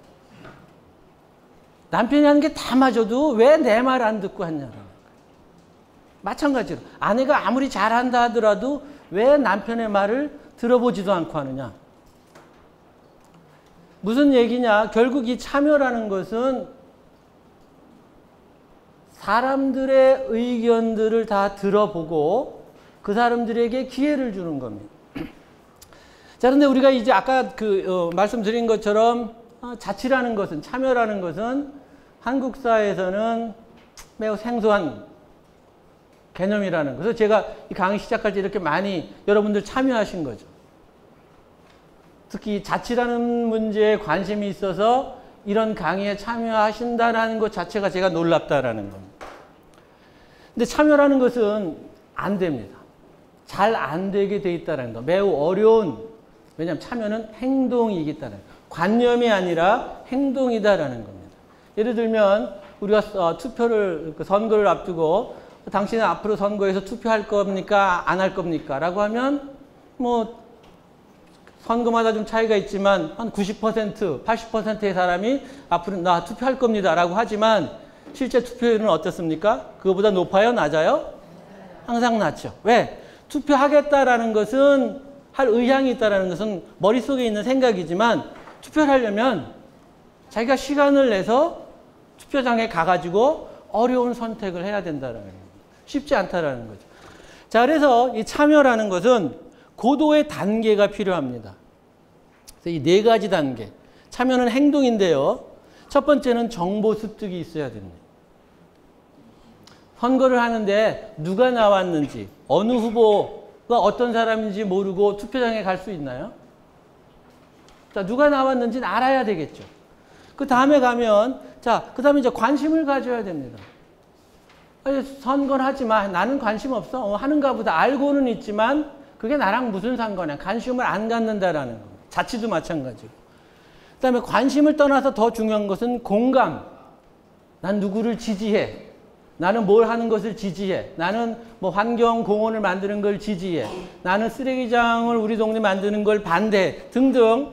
남편이 하는 게 다 맞아도 왜 내 말 안 듣고 하냐라는 거예요. 마찬가지로 아내가 아무리 잘한다 하더라도 왜 남편의 말을 들어보지도 않고 하느냐. 무슨 얘기냐. 결국 이 참여라는 것은 사람들의 의견들을 다 들어보고 그 사람들에게 기회를 주는 겁니다. 자, 그런데 우리가 이제 아까 말씀드린 것처럼 자치라는 것은, 참여라는 것은 한국 사회에서는 매우 생소한 개념이라는 거. 그래서 제가 이 강의 시작할 때 이렇게 많이 여러분들 참여하신 거죠. 특히 자치라는 문제에 관심이 있어서 이런 강의에 참여하신다는 것 자체가 제가 놀랍다라는 겁니다. 근데 참여라는 것은 안 됩니다. 잘 안 되게 돼 있다는 거. 매우 어려운, 왜냐하면 참여는 행동이기 때문에. 관념이 아니라 행동이다라는 겁니다. 예를 들면 우리가 선거를 앞두고 당신은 앞으로 선거에서 투표할 겁니까? 안 할 겁니까? 라고 하면 뭐 선거마다 좀 차이가 있지만 한 90%, 80%의 사람이 앞으로 나 투표할 겁니다. 라고 하지만 실제 투표율은 어떻습니까? 그거보다 높아요? 낮아요? 항상 낮죠. 왜? 투표하겠다라는 것은 할 의향이 있다는 것은 머릿속에 있는 생각이지만 투표를 하려면 자기가 시간을 내서 투표장에 가가지고 어려운 선택을 해야 된다는 거예요. 쉽지 않다라는 거죠. 자, 그래서 이 참여라는 것은 고도의 단계가 필요합니다. 그래서 이 네 가지 단계. 참여는 행동인데요. 첫 번째는 정보 습득이 있어야 됩니다. 선거를 하는데 누가 나왔는지, 어느 후보가 어떤 사람인지 모르고 투표장에 갈 수 있나요? 자, 누가 나왔는지는 알아야 되겠죠. 그 다음에 가면, 자, 그 다음에 이제 관심을 가져야 됩니다. 선거는 하지만 나는 관심 없어. 하는가 보다. 알고는 있지만 그게 나랑 무슨 상관이야. 관심을 안 갖는다라는 겁니다. 자치도 마찬가지고. 그 다음에 관심을 떠나서 더 중요한 것은 공감. 난 누구를 지지해. 나는 뭘 하는 것을 지지해. 나는 뭐 환경 공원을 만드는 걸 지지해. 나는 쓰레기장을 우리 동네 만드는 걸 반대해. 등등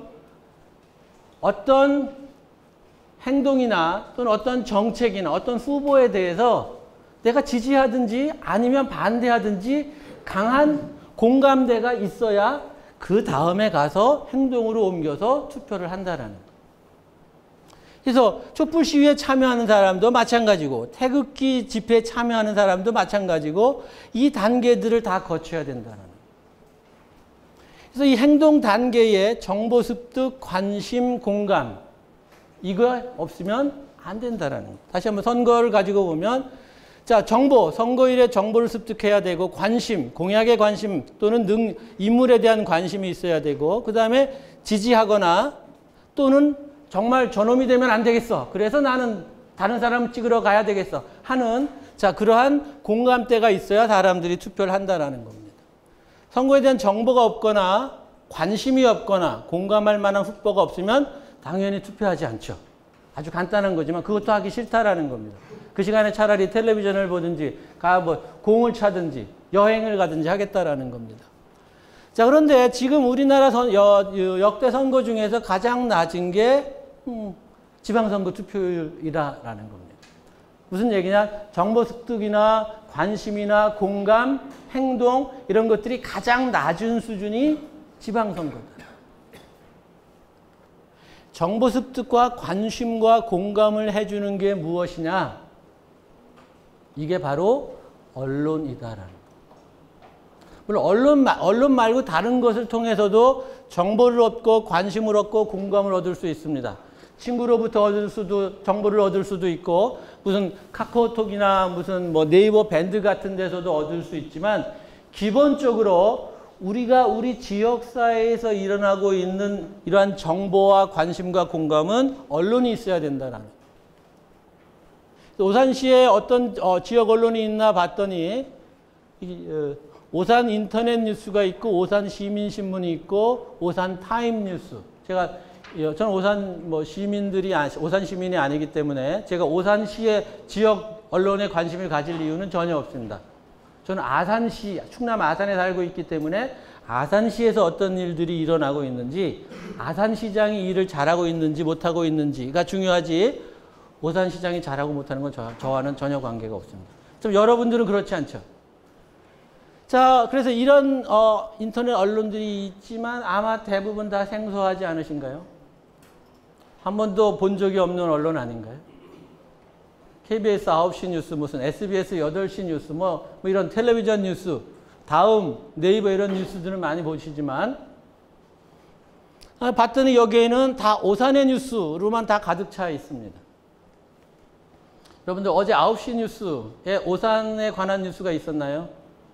어떤 행동이나 또는 어떤 정책이나 어떤 후보에 대해서 내가 지지하든지 아니면 반대하든지 강한 공감대가 있어야 그 다음에 가서 행동으로 옮겨서 투표를 한다라는 거예요. 그래서 촛불 시위에 참여하는 사람도 마찬가지고 태극기 집회에 참여하는 사람도 마찬가지고 이 단계들을 다 거쳐야 된다는 거예요. 그래서 이 행동 단계에 정보 습득, 관심, 공감 이거 없으면 안 된다라는 거예요. 다시 한번 선거를 가지고 보면 자, 정보, 선거일에 정보를 습득해야 되고, 관심, 공약에 관심 또는 인물에 대한 관심이 있어야 되고, 그 다음에 지지하거나 또는 정말 저놈이 되면 안 되겠어. 그래서 나는 다른 사람 찍으러 가야 되겠어. 하는, 자, 그러한 공감대가 있어야 사람들이 투표를 한다라는 겁니다. 선거에 대한 정보가 없거나 관심이 없거나 공감할 만한 후보가 없으면 당연히 투표하지 않죠. 아주 간단한 거지만 그것도 하기 싫다라는 겁니다. 그 시간에 차라리 텔레비전을 보든지, 공을 차든지, 여행을 가든지 하겠다라는 겁니다. 자, 그런데 지금 우리나라 역대 선거 중에서 가장 낮은 게 지방선거 투표율이라는 겁니다. 무슨 얘기냐? 정보 습득이나 관심이나 공감, 행동 이런 것들이 가장 낮은 수준이 지방선거다. 정보 습득과 관심과 공감을 해주는 게 무엇이냐? 이게 바로 언론이다라는 거예요. 물론 언론 말고 다른 것을 통해서도 정보를 얻고 관심을 얻고 공감을 얻을 수 있습니다. 친구로부터 정보를 얻을 수도 있고, 무슨 카카오톡이나 무슨 네이버 밴드 같은 데서도 얻을 수 있지만, 기본적으로 우리가 우리 지역사회에서 일어나고 있는 이러한 정보와 관심과 공감은 언론이 있어야 된다는. 오산시에 어떤 지역 언론이 있나 봤더니 오산 인터넷 뉴스가 있고 오산 시민신문이 있고 오산 타임뉴스. 저는 오산 오산 시민이 아니기 때문에 제가 오산시의 지역 언론에 관심을 가질 이유는 전혀 없습니다. 저는 아산시, 충남 아산에 살고 있기 때문에 아산시에서 어떤 일들이 일어나고 있는지, 아산시장이 일을 잘하고 있는지 못하고 있는지가 중요하지, 오산시장이 잘하고 못하는 건 저와는 전혀 관계가 없습니다. 좀 여러분들은 그렇지 않죠? 자, 그래서 이런 인터넷 언론들이 있지만 아마 대부분 다 생소하지 않으신가요? 한 번도 본 적이 없는 언론 아닌가요? KBS 9시 뉴스, 무슨 SBS 8시 뉴스, 이런 텔레비전 뉴스, 다음, 네이버 이런 뉴스들은 많이 보시지만, 봤더니 여기에는 다 오산의 뉴스로만 다 가득 차 있습니다. 여러분들 어제 9시 뉴스에 오산에 관한 뉴스가 있었나요?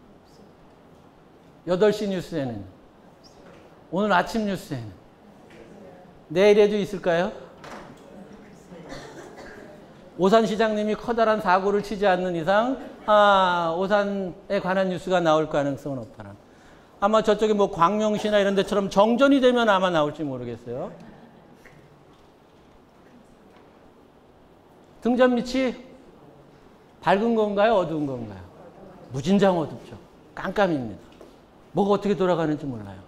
8시 뉴스에는, 오늘 아침 뉴스에는, 내일에도 있을까요? 오산시장님이 커다란 사고를 치지 않는 이상 오산에 관한 뉴스가 나올 가능성은 없다는. 아마 저쪽에 광명시나 이런 데처럼 정전이 되면 아마 나올지 모르겠어요. 등잔 밑이 밝은 건가요? 어두운 건가요? 무진장 어둡죠. 깜깜입니다. 뭐가 어떻게 돌아가는지 몰라요.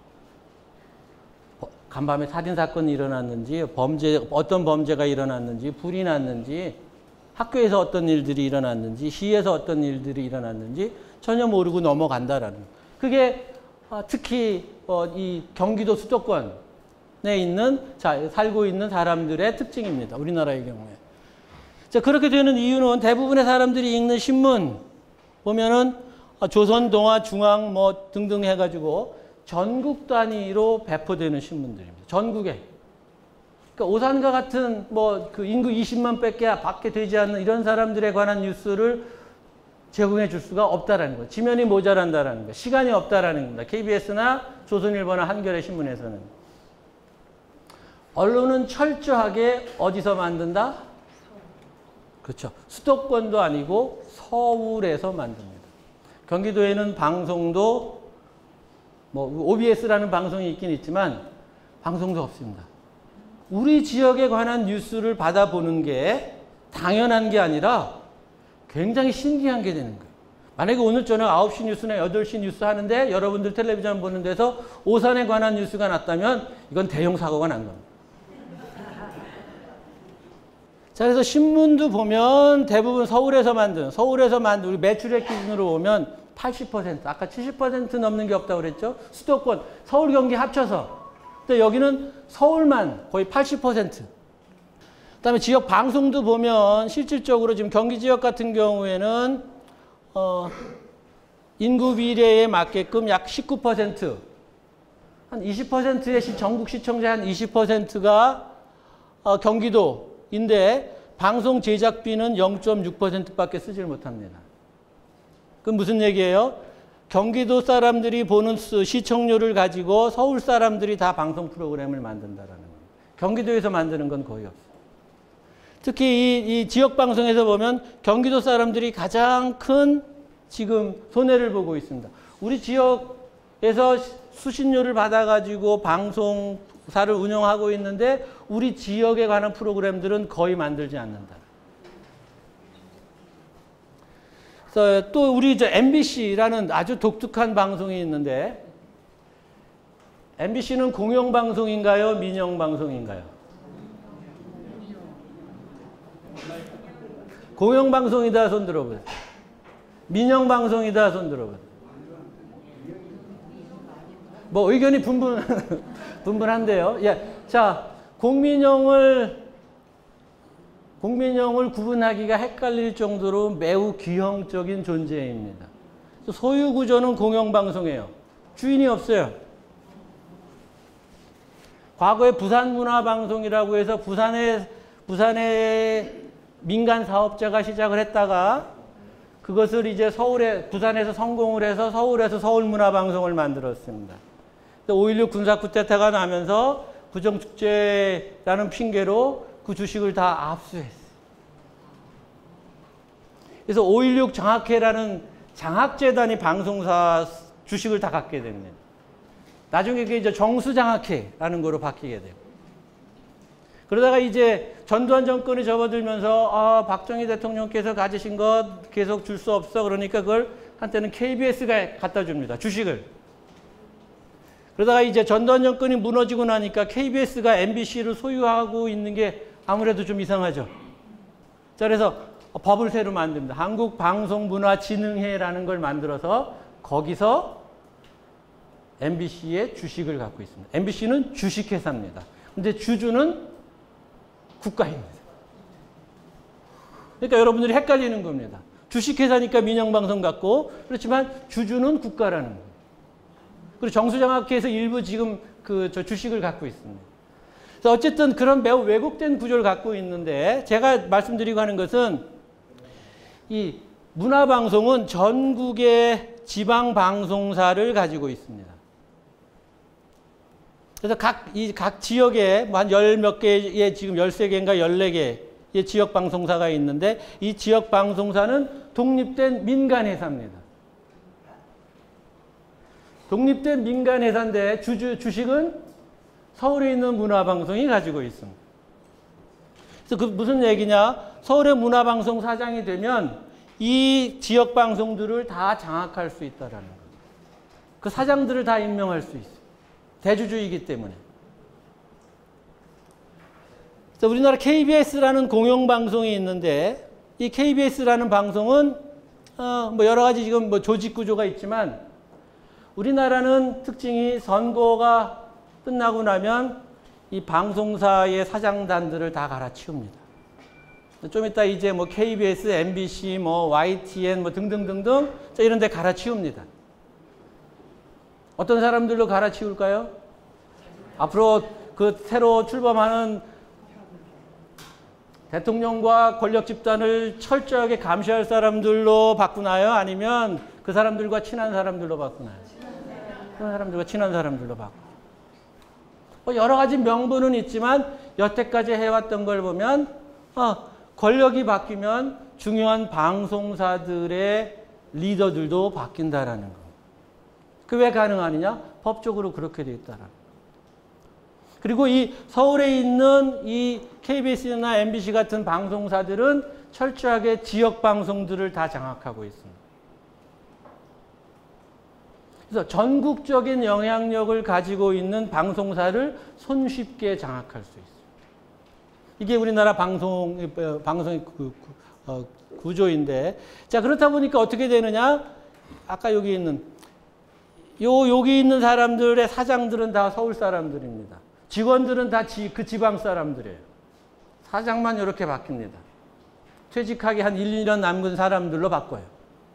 간밤에 살인사건이 일어났는지, 어떤 범죄가 일어났는지, 불이 났는지, 학교에서 어떤 일들이 일어났는지, 시에서 어떤 일들이 일어났는지 전혀 모르고 넘어간다라는. 그게 특히 이 경기도 수도권에 살고 있는 사람들의 특징입니다. 우리나라의 경우에. 자, 그렇게 되는 이유는 대부분의 사람들이 읽는 신문 보면은 조선, 동아, 중앙 등등 해가지고 전국 단위로 배포되는 신문들입니다. 전국에. 그러니까 오산과 같은 그 인구 20만 밖에 되지 않는 이런 사람들에 관한 뉴스를 제공해 줄 수가 없다라는 거예요. 지면이 모자란다라는 거예요. 시간이 없다라는 겁니다. KBS나 조선일보나 한겨레 신문에서는. 언론은 철저하게 어디서 만든다? 그렇죠. 수도권도 아니고 서울에서 만듭니다. 경기도에는 방송도 OBS라는 방송이 있긴 있지만 방송도 없습니다. 우리 지역에 관한 뉴스를 받아보는 게 당연한 게 아니라 굉장히 신기한 게 되는 거예요. 만약에 오늘 저녁 9시 뉴스나 8시 뉴스 하는데 여러분들 텔레비전 보는 데서 오산에 관한 뉴스가 났다면 이건 대형 사고가 난 겁니다. 자, 그래서 신문도 보면 대부분 서울에서 만든 우리 매출액 기준으로 보면 80%, 아까 70% 넘는 게 없다고 그랬죠? 수도권, 서울, 경기 합쳐서. 근데 여기는 서울만 거의 80%. 그다음에 지역 방송도 보면 실질적으로 지금 경기 지역 같은 경우에는 인구 비례에 맞게끔 약 19%, 한 20%의 전국 시청자 한 20%가 경기도인데 방송 제작비는 0.6%밖에 쓰질 못합니다. 그건 무슨 얘기예요? 경기도 사람들이 보는 시청률을 가지고 서울 사람들이 다 방송 프로그램을 만든다라는 겁니다. 경기도에서 만드는 건 거의 없어요. 특히 이 지역 방송에서 보면 경기도 사람들이 가장 큰 지금 손해를 보고 있습니다. 우리 지역에서 수신료를 받아가지고 방송사를 운영하고 있는데 우리 지역에 관한 프로그램들은 거의 만들지 않는다. 그래서 또 우리 MBC라는 아주 독특한 방송이 있는데 MBC는 공영방송인가요? 민영방송인가요? 공영방송이다 손 들어보세요. 민영방송이다 손 들어보세요. 뭐 의견이 분분한데요. 예, 자, 공민영을 구분하기가 헷갈릴 정도로 매우 기형적인 존재입니다. 소유 구조는 공영방송이에요. 주인이 없어요. 과거에 부산문화방송이라고 해서 부산의 민간 사업자가 시작을 했다가 그것을 이제 부산에서 성공을 해서 서울에서 서울문화방송을 만들었습니다. 5.16 군사쿠데타가 나면서 부정축제라는 핑계로 그 주식을 다 압수했어요. 그래서 5.16 장학회라는 장학재단이 방송사 주식을 다 갖게 됩니다. 나중에 그게 이제 정수장학회라는 거로 바뀌게 돼요. 그러다가 이제 전두환 정권이 접어들면서 박정희 대통령께서 가지신 것 계속 줄 수 없어. 그러니까 그걸 한때는 KBS가 갖다 줍니다. 주식을. 그러다가 이제 전두환 정권이 무너지고 나니까 KBS가 MBC를 소유하고 있는 게 아무래도 좀 이상하죠. 자, 그래서 법을 새로 만듭니다. 한국방송문화진흥회라는 걸 만들어서 거기서 MBC의 주식을 갖고 있습니다. MBC는 주식회사입니다. 근데 주주는 국가입니다. 그러니까 여러분들이 헷갈리는 겁니다. 주식회사니까 민영방송 같고 그렇지만 주주는 국가라는 거예요. 그리고 정수장학회에서 일부 지금 저 주식을 갖고 있습니다. 그래서 어쨌든 그런 매우 왜곡된 구조를 갖고 있는데 제가 말씀드리고 하는 것은 이 문화방송은 전국의 지방방송사를 가지고 있습니다. 그래서 각 지역에 한 열 몇 개의 지금 13개인가 14개의 지역방송사가 있는데 이 지역방송사는 독립된 민간회사입니다. 독립된 민간회사인데 주식은 서울에 있는 문화방송이 가지고 있습니다. 그래서 그 무슨 얘기냐? 서울의 문화방송 사장이 되면 이 지역방송들을 다 장악할 수 있다라는 거예요. 그 사장들을 다 임명할 수 있어요. 대주주이기 때문에. 그래서 우리나라 KBS라는 공영방송이 있는데 이 KBS라는 방송은 뭐 여러 가지 지금 뭐 조직 구조가 있지만 우리나라는 특징이 선거가 끝나고 나면 이 방송사의 사장단들을 다 갈아치웁니다. 좀 이따 이제 뭐 KBS, MBC, 뭐 YTN 뭐 등등등등 이런 데 갈아치웁니다. 어떤 사람들로 갈아치울까요? 앞으로 그 새로 출범하는 대통령과 권력 집단을 철저하게 감시할 사람들로 바꾸나요? 아니면 그 사람들과 친한 사람들로 바꾸나요? 그런 사람들과 친한 사람들로 바꾸나요? 여러 가지 명분은 있지만 여태까지 해왔던 걸 보면 권력이 바뀌면 중요한 방송사들의 리더들도 바뀐다라는 거. 그게 왜 가능하느냐? 법적으로 그렇게 되어 있다라는 거. 그리고 이 서울에 있는 이 KBS나 MBC 같은 방송사들은 철저하게 지역 방송들을 다 장악하고 있습니다. 그래서 전국적인 영향력을 가지고 있는 방송사를 손쉽게 장악할 수 있어요. 이게 우리나라 방송의 구조인데, 자, 그렇다 보니까 어떻게 되느냐? 아까 여기 있는 사람들의 사장들은 다 서울 사람들입니다. 직원들은 다 그 지방 사람들이에요. 사장만 이렇게 바뀝니다. 퇴직하기 한 1, 2년 남은 사람들로 바꿔요.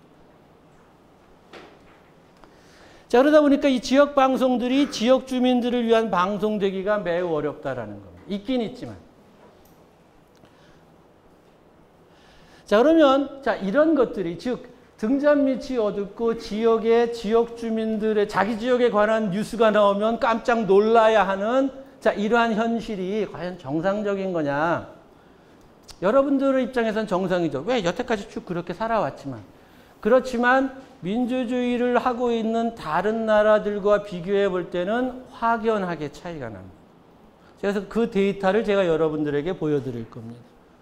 자, 그러다 보니까 이 지역 방송들이 지역 주민들을 위한 방송되기가 매우 어렵다라는 겁니다. 있긴 있지만. 자, 그러면, 자, 이런 것들이, 즉, 등잔 밑이 어둡고 지역의 지역 주민들의 자기 지역에 관한 뉴스가 나오면 깜짝 놀라야 하는 자, 이러한 현실이 과연 정상적인 거냐? 여러분들의 입장에선 정상이죠. 왜? 여태까지 쭉 그렇게 살아왔지만. 그렇지만 민주주의를 하고 있는 다른 나라들과 비교해 볼 때는 확연하게 차이가 납니다. 그래서 그 데이터를 제가 여러분들에게 보여드릴 겁니다.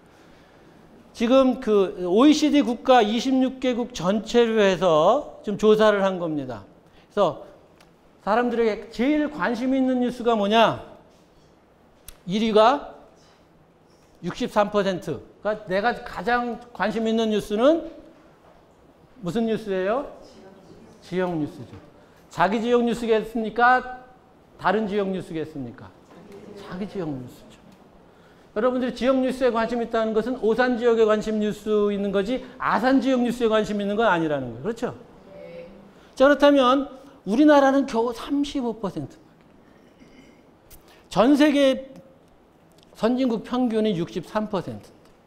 지금 그 OECD 국가 26개국 전체로 해서 좀 조사를 한 겁니다. 그래서 사람들에게 제일 관심 있는 뉴스가 뭐냐? 1위가 63%. 그러니까 내가 가장 관심 있는 뉴스는 무슨 뉴스예요? 지역 뉴스죠. 자기 지역 뉴스겠습니까? 다른 지역 뉴스겠습니까? 자기 지역 뉴스죠. 여러분들이 지역 뉴스에 관심 있다는 것은 오산 지역에 관심 뉴스 있는 거지 아산 지역 뉴스에 관심 있는 건 아니라는 거예요. 그렇죠? 네. 자, 그렇다면 우리나라는 겨우 35%. 전 세계 선진국 평균이 63%.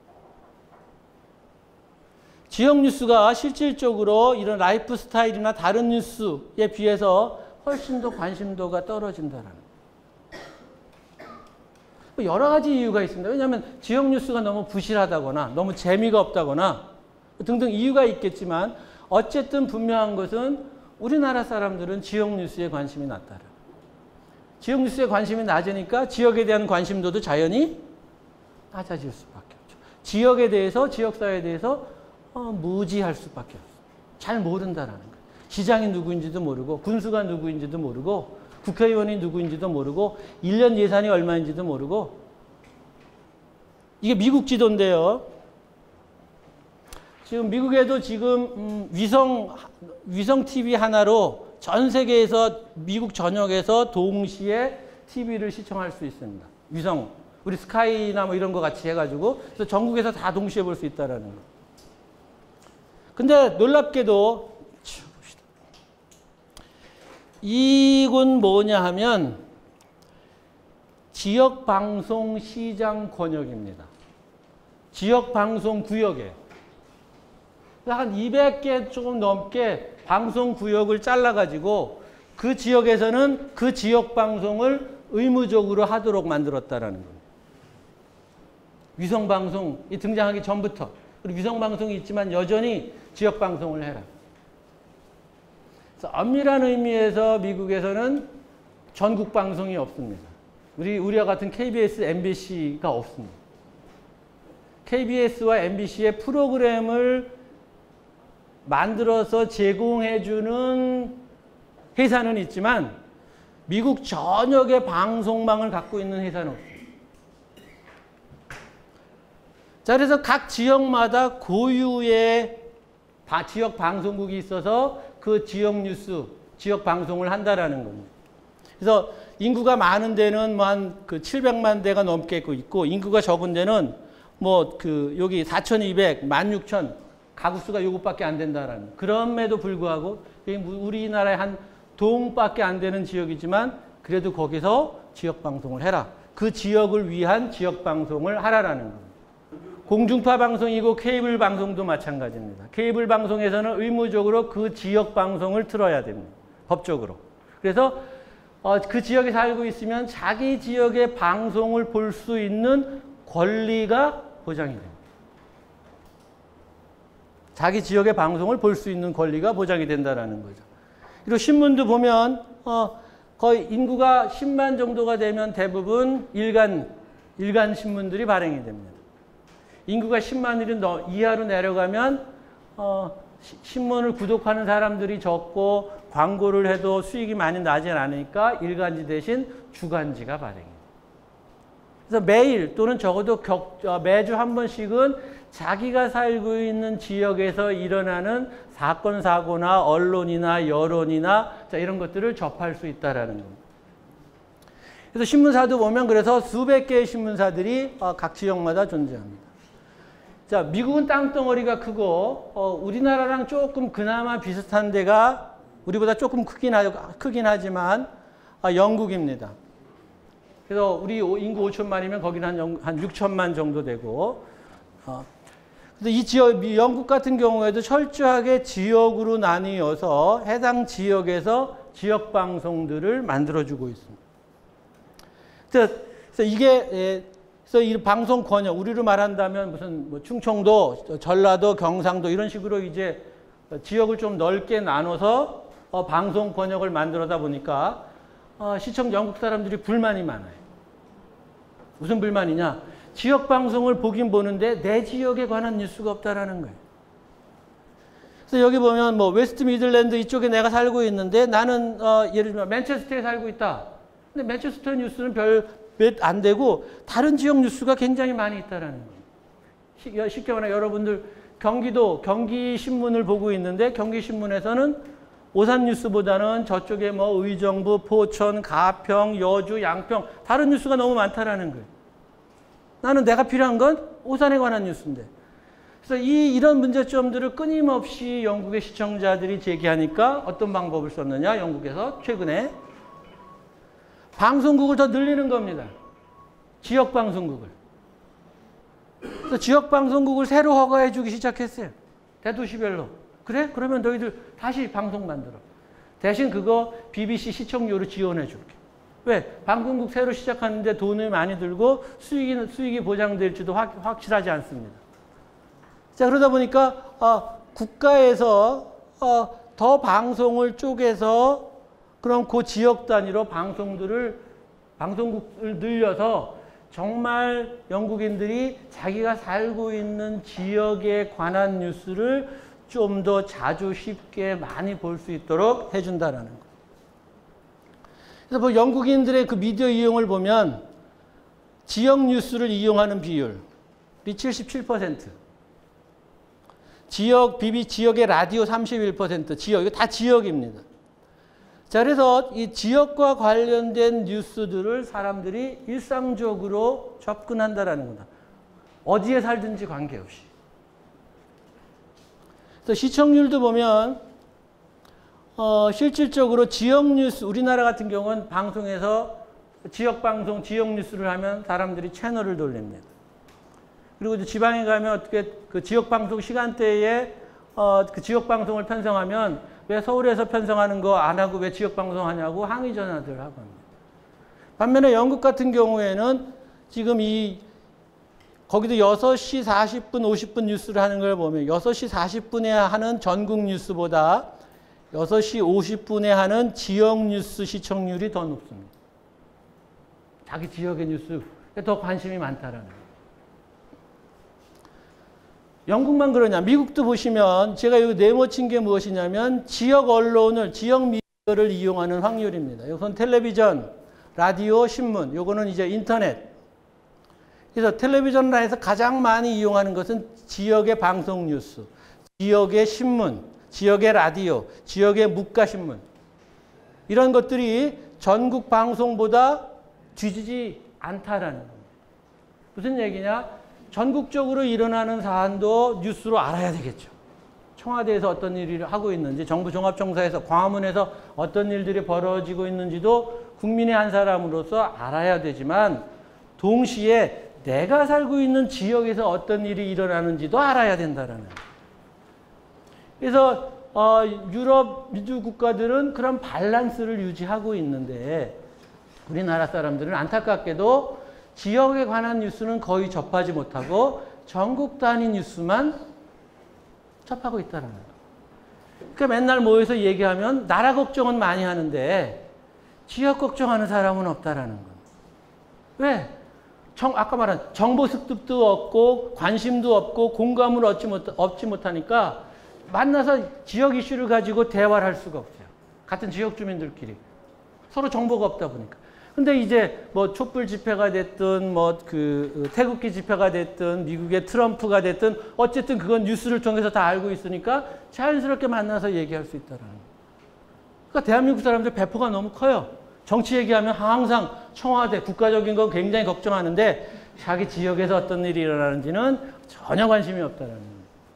지역 뉴스가 실질적으로 이런 라이프 스타일이나 다른 뉴스에 비해서 훨씬 더 관심도가 떨어진다는 거예요. 여러 가지 이유가 있습니다. 왜냐하면 지역 뉴스가 너무 부실하다거나 너무 재미가 없다거나 등등 이유가 있겠지만 어쨌든 분명한 것은 우리나라 사람들은 지역 뉴스에 관심이 낮다는 거예요. 지역 뉴스에 관심이 낮으니까 지역에 대한 관심도도 자연히 낮아질 수밖에 없죠. 지역에 대해서, 지역사회에 대해서 무지할 수밖에 없어요. 잘 모른다는 거예요. 시장이 누구인지도 모르고 군수가 누구인지도 모르고 국회의원이 누구인지도 모르고 1년 예산이 얼마인지도 모르고 이게 미국 지도인데요. 지금 미국에도 지금 위성 TV 하나로 전 세계에서 미국 전역에서 동시에 TV를 시청할 수 있습니다. 위성, 우리 스카이나 뭐 이런 거 같이 해가지고 그래서 전국에서 다 동시에 볼 수 있다라는 거. 근데 놀랍게도 봅시다. 이건 뭐냐 하면 지역방송 시장 권역입니다. 지역방송 구역에 한 200개 조금 넘게 방송 구역을 잘라가지고 그 지역에서는 그 지역 방송을 의무적으로 하도록 만들었다라는 겁니다. 위성방송이 등장하기 전부터. 그리고 위성방송이 있지만 여전히 지역방송을 해라. 그래서 엄밀한 의미에서 미국에서는 전국방송이 없습니다. 우리와 같은 KBS, MBC가 없습니다. KBS와 MBC의 프로그램을 만들어서 제공해주는 회사는 있지만 미국 전역의 방송망을 갖고 있는 회사는 없습니다. 자, 그래서 각 지역마다 고유의 지역 방송국이 있어서 그 지역 뉴스, 지역 방송을 한다라는 겁니다. 그래서 인구가 많은 데는 뭐 한 그 700만 대가 넘게 있고 인구가 적은 데는 뭐 그 여기 4,200, 16,000 가구 수가 요것밖에 안 된다라는. 그럼에도 불구하고 우리나라의 한 동밖에 안 되는 지역이지만 그래도 거기서 지역 방송을 해라. 그 지역을 위한 지역 방송을 하라라는 겁니다. 공중파 방송이고 케이블 방송도 마찬가지입니다. 케이블 방송에서는 의무적으로 그 지역 방송을 틀어야 됩니다. 법적으로. 그래서 그 지역에 살고 있으면 자기 지역의 방송을 볼 수 있는 권리가 보장이 됩니다. 자기 지역의 방송을 볼 수 있는 권리가 보장이 된다는 거죠. 그리고 신문도 보면 거의 인구가 10만 정도가 되면 대부분 일간 신문들이 발행이 됩니다. 인구가 10만 이하로 내려가면 신문을 구독하는 사람들이 적고 광고를 해도 수익이 많이 나지 않으니까 일간지 대신 주간지가 발행해요. 그래서 매일 또는 적어도 매주 한 번씩은 자기가 살고 있는 지역에서 일어나는 사건, 사고나 언론이나 여론이나 이런 것들을 접할 수 있다라는 겁니다. 그래서 신문사도 보면 그래서 수백 개의 신문사들이 각 지역마다 존재합니다. 자, 미국은 땅덩어리가 크고 우리나라랑 조금 그나마 비슷한 데가 우리보다 조금 크긴 하지만 영국입니다. 그래서 우리 인구 5천만이면 거기는 한 6천만 정도 되고 그래서 이 지역, 영국 같은 경우에도 철저하게 지역으로 나뉘어서 해당 지역에서 지역 방송들을 만들어주고 있습니다. 그래서 이게, 그래서 이 방송 권역, 우리로 말한다면 무슨 뭐 충청도, 전라도, 경상도 이런 식으로 이제 지역을 좀 넓게 나눠서 방송 권역을 만들어다 보니까 시청 영국 사람들이 불만이 많아요. 무슨 불만이냐? 지역 방송을 보긴 보는데 내 지역에 관한 뉴스가 없다라는 거예요. 그래서 여기 보면 뭐 웨스트 미들랜드 이쪽에 내가 살고 있는데 나는 예를 들면 맨체스터에 살고 있다. 근데 맨체스터 뉴스는 별 몇 안 되고 다른 지역 뉴스가 굉장히 많이 있다라는 거예요. 쉽게 말하면 여러분들 경기 신문을 보고 있는데 경기 신문에서는 오산 뉴스보다는 저쪽에 뭐 의정부, 포천, 가평, 여주, 양평 다른 뉴스가 너무 많다라는 거예요. 나는 내가 필요한 건 오산에 관한 뉴스인데. 그래서 이런 문제점들을 끊임없이 영국의 시청자들이 제기하니까 어떤 방법을 썼느냐? 영국에서 최근에 방송국을 더 늘리는 겁니다. 지역 방송국을. 그래서 지역 방송국을 새로 허가해 주기 시작했어요. 대도시별로. 그래? 그러면 너희들 다시 방송 만들어. 대신 그거 BBC 시청료로 지원해 줄게. 왜? 방송국 새로 시작하는데 돈을 많이 들고 수익이 보장될지도 확실하지 않습니다. 자, 그러다 보니까 국가에서 더 방송을 쪼개서 그럼 그 지역 단위로 방송국을 늘려서 정말 영국인들이 자기가 살고 있는 지역에 관한 뉴스를 좀 더 자주 쉽게 많이 볼 수 있도록 해준다라는 거. 그래서 뭐 영국인들의 그 미디어 이용을 보면 지역 뉴스를 이용하는 비율이 77%. 지역의 라디오 31%. 지역, 이거 다 지역입니다. 자, 그래서 이 지역과 관련된 뉴스들을 사람들이 일상적으로 접근한다라는 거다. 어디에 살든지 관계없이. 그래서 시청률도 보면 실질적으로 지역 뉴스, 우리나라 같은 경우는 방송에서 지역 방송, 지역 뉴스를 하면 사람들이 채널을 돌립니다. 그리고 이제 지방에 가면 어떻게 그 지역 방송 시간대에 그 지역 방송을 편성하면 왜 서울에서 편성하는 거 안 하고 왜 지역 방송 하냐고 항의 전화들 하고 합니다. 반면에 영국 같은 경우에는 지금 거기도 6시 40분, 50분 뉴스를 하는 걸 보면 6시 40분에 하는 전국 뉴스보다 6시 50분에 하는 지역 뉴스 시청률이 더 높습니다. 자기 지역의 뉴스에 더 관심이 많다라는 거예요. 영국만 그러냐? 미국도 보시면 제가 여기 네모친 게 무엇이냐면 지역 언론을, 지역 미디어를 이용하는 확률입니다. 이건 텔레비전, 라디오, 신문, 요거는 이제 인터넷. 그래서 텔레비전에서 가장 많이 이용하는 것은 지역의 방송 뉴스, 지역의 신문, 지역의 라디오, 지역의 묵가신문. 이런 것들이 전국 방송보다 뒤지지 않다라는 겁니다. 무슨 얘기냐? 전국적으로 일어나는 사안도 뉴스로 알아야 되겠죠. 청와대에서 어떤 일을 하고 있는지, 정부 종합청사에서, 광화문에서 어떤 일들이 벌어지고 있는지도 국민의 한 사람으로서 알아야 되지만 동시에 내가 살고 있는 지역에서 어떤 일이 일어나는지도 알아야 된다라는 거예요. 그래서 유럽 민주 국가들은 그런 밸런스를 유지하고 있는데 우리나라 사람들은 안타깝게도 지역에 관한 뉴스는 거의 접하지 못하고 전국 단위 뉴스만 접하고 있다는 거예요. 그러니까 맨날 모여서 얘기하면 나라 걱정은 많이 하는데 지역 걱정하는 사람은 없다라는 거예요. 왜? 아까 말한 정보 습득도 없고 관심도 없고 공감을 얻지 못하니까 만나서 지역 이슈를 가지고 대화를 할 수가 없어요. 같은 지역 주민들끼리. 서로 정보가 없다 보니까. 근데 이제 뭐 촛불 집회가 됐든 태극기 집회가 됐든 미국의 트럼프가 됐든 어쨌든 그건 뉴스를 통해서 다 알고 있으니까 자연스럽게 만나서 얘기할 수 있다라는 거예요. 그러니까 대한민국 사람들 배포가 너무 커요. 정치 얘기하면 항상 청와대, 국가적인 건 굉장히 걱정하는데 자기 지역에서 어떤 일이 일어나는지는 전혀 관심이 없다라는 거예요.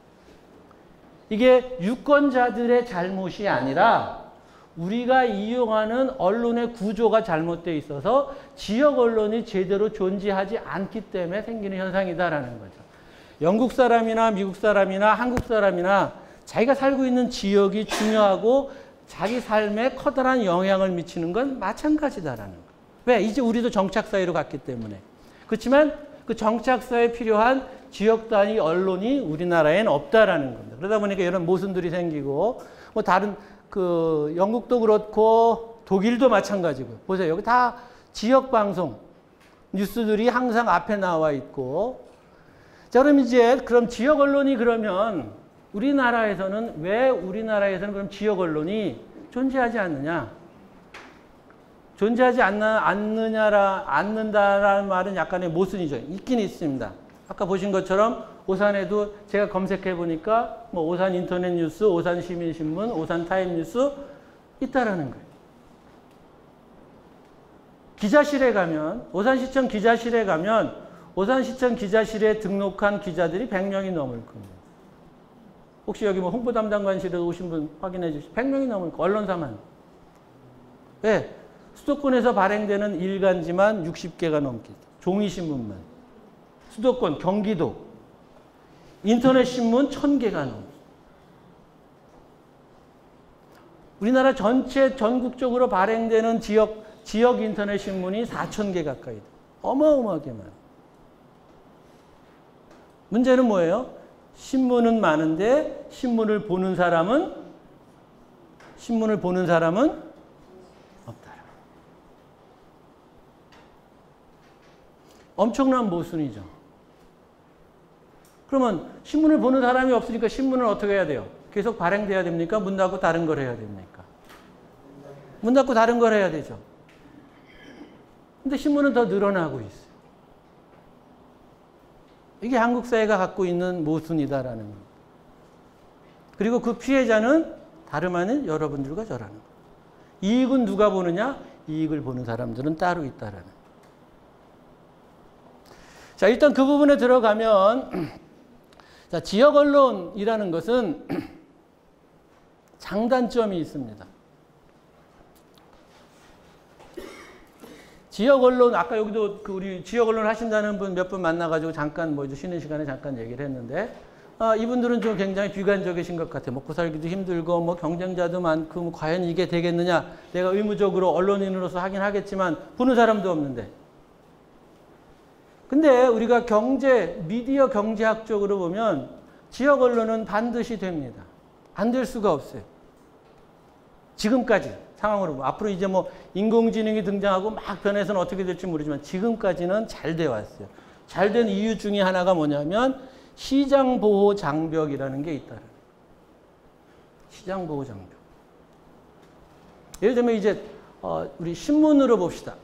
이게 유권자들의 잘못이 아니라 우리가 이용하는 언론의 구조가 잘못되어 있어서 지역 언론이 제대로 존재하지 않기 때문에 생기는 현상이다라는 거죠. 영국 사람이나 미국 사람이나 한국 사람이나 자기가 살고 있는 지역이 중요하고 자기 삶에 커다란 영향을 미치는 건 마찬가지다라는 거예요. 왜? 이제 우리도 정착사회로 갔기 때문에. 그렇지만 그 정착사회에 필요한 지역 단위 언론이 우리나라에는 없다라는 겁니다. 그러다 보니까 이런 모순들이 생기고, 뭐 다른 그 영국도 그렇고 독일도 마찬가지고요. 보세요. 여기 다 지역 방송 뉴스들이 항상 앞에 나와 있고. 자, 그럼 이제 그럼 지역 언론이 그러면 우리나라에서는 왜 우리나라에서는 그럼 지역 언론이 존재하지 않느냐? 존재하지 않는다라는 말은 약간의 모순이죠. 있긴 있습니다. 아까 보신 것처럼 오산에도 제가 검색해 보니까 뭐 오산 인터넷 뉴스, 오산 시민신문, 오산 타임 뉴스 있다라는 거예요. 기자실에 가면, 오산시청 기자실에 가면 오산시청 기자실에 등록한 기자들이 100명이 넘을 겁니다. 혹시 여기 뭐 홍보 담당관실에 오신 분 확인해 주시죠. 100명이 넘을 거예요. 언론사만. 왜? 수도권에서 발행되는 일간지만 60개가 넘게. 종이신문만. 수도권, 경기도. 인터넷 신문 1000개가 넘어요. 우리나라 전체 전국적으로 발행되는 지역 인터넷 신문이 4000개 가까이 돼요. 어마어마하게 많아요. 문제는 뭐예요? 신문은 많은데 신문을 보는 사람은 없다. 엄청난 모순이죠. 그러면 신문을 보는 사람이 없으니까 신문을 어떻게 해야 돼요? 계속 발행돼야 됩니까? 문 닫고 다른 걸 해야 됩니까? 문 닫고 다른 걸 해야 되죠. 근데 신문은 더 늘어나고 있어요. 이게 한국 사회가 갖고 있는 모순이다라는 겁니다. 그리고 그 피해자는 다름 아닌 여러분들과 저라는 거예요. 이익은 누가 보느냐? 이익을 보는 사람들은 따로 있다라는 거예요. 자, 일단 그 부분에 들어가면 자, 지역 언론이라는 것은 장단점이 있습니다. 지역 언론, 아까 여기도 우리 지역 언론 하신다는 분 몇 분 만나가지고 잠깐 뭐 쉬는 시간에 잠깐 얘기를 했는데, 이분들은 좀 굉장히 비관적이신 것 같아요. 먹고 살기도 힘들고, 뭐 경쟁자도 많고, 뭐 과연 이게 되겠느냐. 내가 의무적으로 언론인으로서 하긴 하겠지만, 보는 사람도 없는데. 근데 우리가 미디어 경제학적으로 보면 지역 언론은 반드시 됩니다. 안 될 수가 없어요. 지금까지. 상황으로. 앞으로 이제 뭐 인공지능이 등장하고 막 변해서는 어떻게 될지 모르지만 지금까지는 잘 돼 왔어요. 잘 된 이유 중에 하나가 뭐냐면 시장 보호 장벽이라는 게 있다. 시장 보호 장벽. 예를 들면 이제 우리 신문으로 봅시다.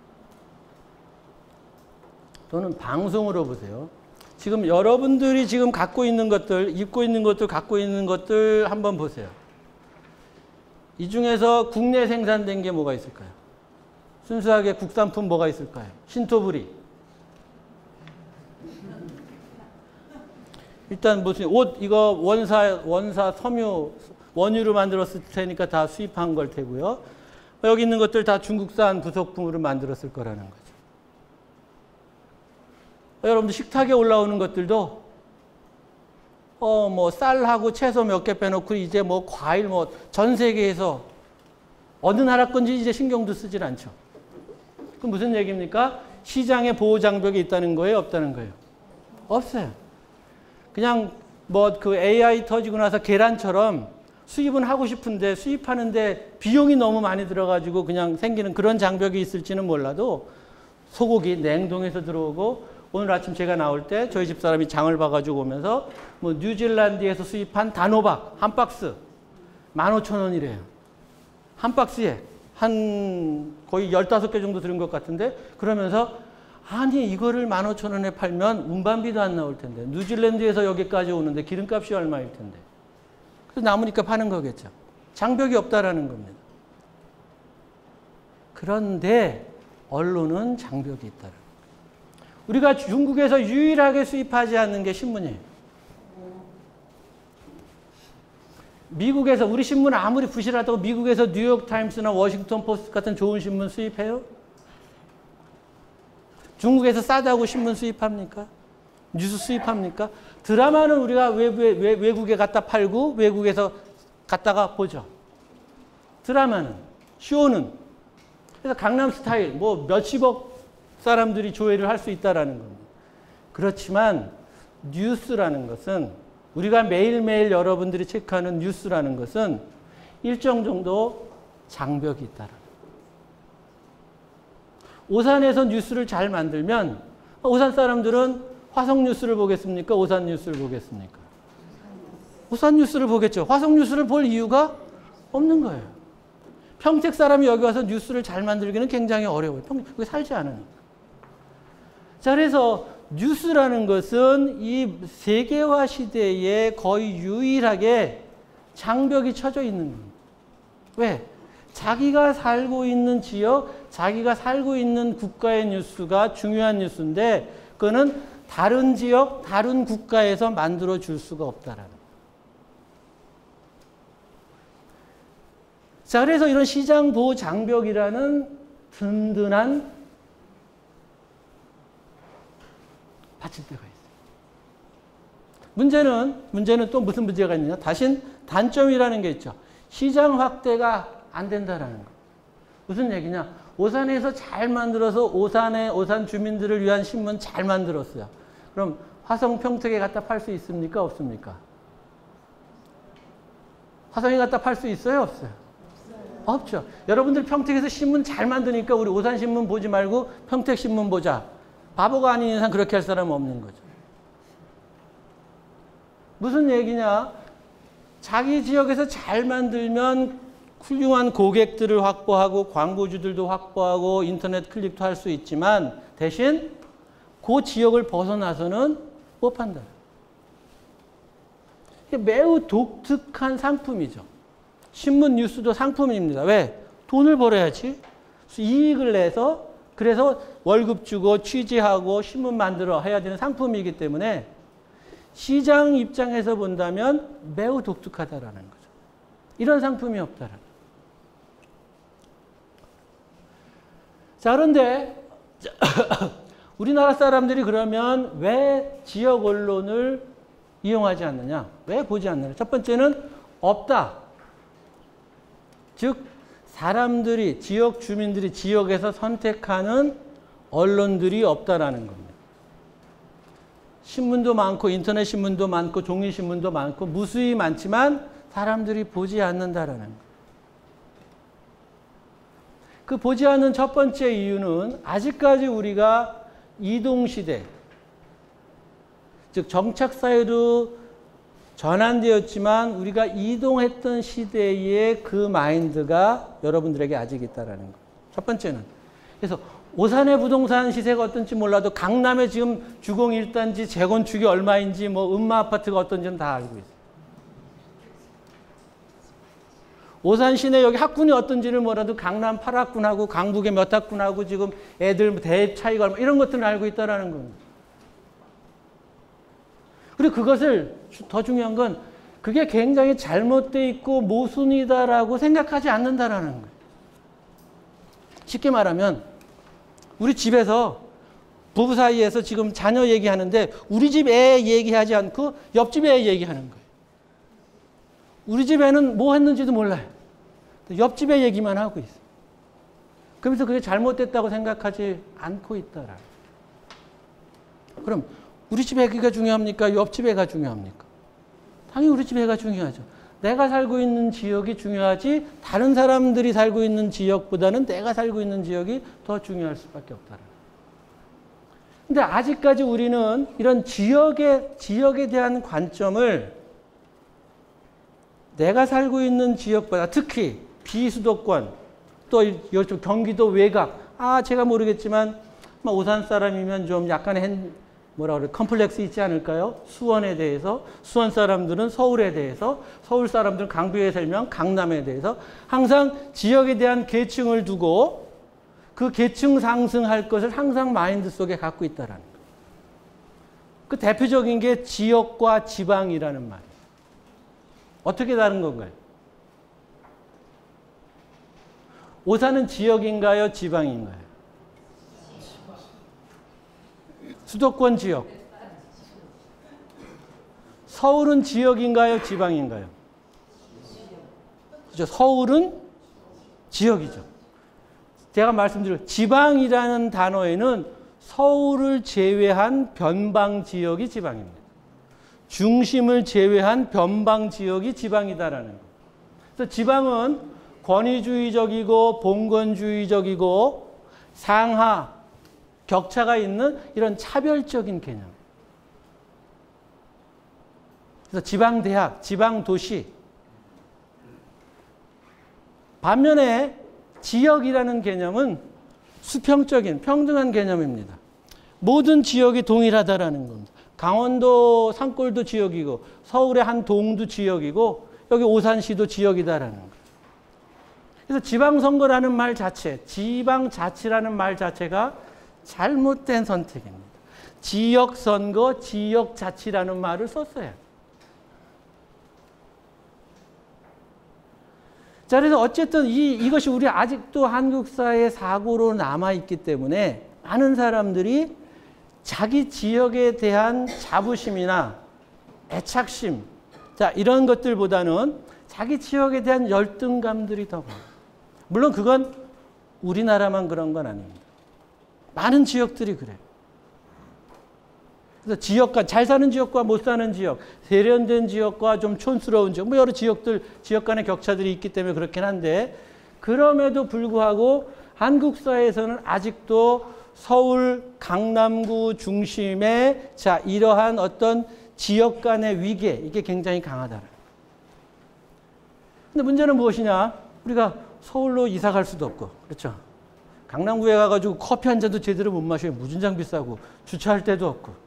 또는 방송으로 보세요. 지금 여러분들이 지금 갖고 있는 것들, 입고 있는 것들, 갖고 있는 것들 한번 보세요. 이 중에서 국내 생산된 게 뭐가 있을까요? 순수하게 국산품 뭐가 있을까요? 신토부리. 일단 무슨 옷 이거 원사 섬유 원유로 만들었을 테니까 다 수입한 걸 테고요. 여기 있는 것들 다 중국산 부속품으로 만들었을 거라는 거죠. 여러분들 식탁에 올라오는 것들도 뭐 쌀하고 채소 몇 개 빼놓고 이제 뭐 과일 뭐 전 세계에서 어느 나라 건지 이제 신경도 쓰질 않죠. 그럼 무슨 얘기입니까? 시장에 보호 장벽이 있다는 거예요? 없다는 거예요? 없어요. 그냥 뭐 그 AI 터지고 나서 계란처럼 수입은 하고 싶은데 수입하는데 비용이 너무 많이 들어가지고 그냥 생기는 그런 장벽이 있을지는 몰라도 소고기 냉동에서 들어오고 오늘 아침 제가 나올 때 저희 집 사람이 장을 봐가지고 오면서 뭐 뉴질랜드에서 수입한 단호박 한 박스 15,000원이래요. 한 박스에 한 거의 15개 정도 들은 것 같은데 그러면서 아니 이거를 15,000원에 팔면 운반비도 안 나올 텐데 뉴질랜드에서 여기까지 오는데 기름값이 얼마일 텐데 그래서 남으니까 파는 거겠죠. 장벽이 없다라는 겁니다. 그런데 언론은 장벽이 있다는 거예요. 우리가 중국에서 유일하게 수입하지 않는 게 신문이에요. 미국에서 우리 신문 아무리 부실하다고 미국에서 뉴욕타임스나 워싱턴 포스트 같은 좋은 신문 수입해요? 중국에서 싸다고 신문 수입합니까? 뉴스 수입합니까? 드라마는 우리가 외국에 갖다 팔고 외국에서 갖다가 보죠. 드라마는, 쇼는. 그래서 강남스타일 뭐 몇십억 사람들이 조회를 할 수 있다라는 겁니다. 그렇지만 뉴스라는 것은, 우리가 매일매일 여러분들이 체크하는 뉴스라는 것은 일정 정도 장벽이 있다라는 거예요. 오산에서 뉴스를 잘 만들면 오산 사람들은 화성 뉴스를 보겠습니까? 오산 뉴스를 보겠습니까? 오산 뉴스를 보겠죠. 화성 뉴스를 볼 이유가 없는 거예요. 평택 사람이 여기 와서 뉴스를 잘 만들기는 굉장히 어려워요. 거기 살지 않으니까. 자, 그래서 뉴스라는 것은 이 세계화 시대에 거의 유일하게 장벽이 쳐져 있는 겁니다. 왜? 자기가 살고 있는 지역, 자기가 살고 있는 국가의 뉴스가 중요한 뉴스인데 그거는 다른 지역, 다른 국가에서 만들어 줄 수가 없다라는 거예요. 자, 그래서 이런 시장 보호 장벽이라는 든든한 받침대가 있어요. 문제는 또 무슨 문제가 있느냐? 다신 단점이라는 게 있죠. 시장 확대가 안 된다라는 거. 무슨 얘기냐? 오산에서 잘 만들어서 오산 주민들을 위한 신문 잘 만들었어요. 그럼 화성 평택에 갖다 팔 수 있습니까? 없습니까? 화성에 갖다 팔 수 있어요? 없어요? 없죠. 여러분들 평택에서 신문 잘 만드니까 우리 오산 신문 보지 말고 평택 신문 보자. 바보가 아닌 이상 그렇게 할 사람은 없는 거죠. 무슨 얘기냐? 자기 지역에서 잘 만들면 훌륭한 고객들을 확보하고 광고주들도 확보하고 인터넷 클릭도 할 수 있지만 대신 그 지역을 벗어나서는 못 판다. 이게 매우 독특한 상품이죠. 신문 뉴스도 상품입니다. 왜? 돈을 벌어야지. 이익을 내서 그래서 월급 주고 취재하고 신문 만들어 해야 되는 상품이기 때문에 시장 입장에서 본다면 매우 독특하다라는 거죠. 이런 상품이 없다라는 거죠. 자, 그런데 우리나라 사람들이 그러면 왜 지역 언론을 이용하지 않느냐? 왜 보지 않느냐? 첫 번째는 없다. 즉 사람들이, 지역 주민들이 지역에서 선택하는 언론들이 없다라는 겁니다. 신문도 많고 인터넷 신문도 많고 종이 신문도 많고 무수히 많지만 사람들이 보지 않는다라는 거예요. 그 보지 않는 첫 번째 이유는 아직까지 우리가 이동시대, 즉 정착사회로 전환되었지만 우리가 이동했던 시대의 그 마인드가 여러분들에게 아직 있다는 거예요. 첫 번째는. 그래서 오산의 부동산 시세가 어떤지 몰라도 강남에 지금 주공 1단지 재건축이 얼마인지 뭐 음마아파트가 어떤지는 다 알고 있어요. 오산 시내 여기 학군이 어떤지를 몰라도 강남 8학군하고 강북의 몇 학군하고 지금 애들 대입 차이가 얼마 이런 것들을 알고 있다는 겁니다. 그리고 그것을 더 중요한 건 그게 굉장히 잘못되어 있고 모순이다라고 생각하지 않는다라는 거예요. 쉽게 말하면 우리 집에서 부부 사이에서 지금 자녀 얘기하는데 우리 집 애 얘기하지 않고 옆집 애 얘기하는 거예요. 우리 집 애는 뭐 했는지도 몰라요. 옆집 애 얘기만 하고 있어요. 그러면서 그게 잘못됐다고 생각하지 않고 있다라. 그럼 우리 집 애가 중요합니까? 옆집 애가 중요합니까? 당연히 우리 집 애가 중요하죠. 내가 살고 있는 지역이 중요하지 다른 사람들이 살고 있는 지역보다는 내가 살고 있는 지역이 더 중요할 수밖에 없다라. 근데 아직까지 우리는 이런 지역에 대한 관점을 내가 살고 있는 지역보다 특히 비수도권 또 이쪽 경기도 외곽 제가 모르겠지만 오산 사람이면 좀 약간의 컴플렉스 있지 않을까요? 수원에 대해서 수원 사람들은 서울에 대해서 서울 사람들은 강북에 살면 강남에 대해서 항상 지역에 대한 계층을 두고 그 계층 상승할 것을 항상 마인드 속에 갖고 있다라는 거예요. 그 대표적인 게 지역과 지방이라는 말이에요. 어떻게 다른 건가요? 오산은 지역인가요? 지방인가요? 수도권 지역. 서울은 지역인가요? 지방인가요? 그렇죠. 서울은 지역이죠. 제가 말씀드린 지방이라는 단어에는 서울을 제외한 변방 지역이 지방입니다. 중심을 제외한 변방 지역이 지방이다라는 거예요. 그래서 지방은 권위주의적이고 봉건주의적이고 상하, 격차가 있는 이런 차별적인 개념. 그래서 지방대학, 지방도시. 반면에 지역이라는 개념은 수평적인 평등한 개념입니다. 모든 지역이 동일하다라는 겁니다. 강원도 산골도 지역이고 서울의 한 동도 지역이고 여기 오산시도 지역이다라는 거예요. 그래서 지방선거라는 말 자체, 지방자치라는 말 자체가 잘못된 선택입니다. 지역선거, 지역자치라는 말을 썼어요. 자, 그래서 어쨌든 이것이 우리 아직도 한국사의 사고로 남아있기 때문에 많은 사람들이 자기 지역에 대한 자부심이나 애착심, 자, 이런 것들보다는 자기 지역에 대한 열등감들이 더 많아요. 물론 그건 우리나라만 그런 건 아닙니다. 많은 지역들이 그래요. 그래서 지역과, 잘 사는 지역과 못 사는 지역, 세련된 지역과 좀 촌스러운 지역, 뭐 여러 지역들, 지역 간의 격차들이 있기 때문에 그렇긴 한데, 그럼에도 불구하고 한국 사회에서는 아직도 서울, 강남구 중심의 자, 이러한 어떤 지역 간의 위계, 이게 굉장히 강하다. 근데 문제는 무엇이냐? 우리가 서울로 이사 갈 수도 없고, 그렇죠? 강남구에 가가지고 커피 한 잔도 제대로 못 마셔요. 무진장 비싸고, 주차할 데도 없고.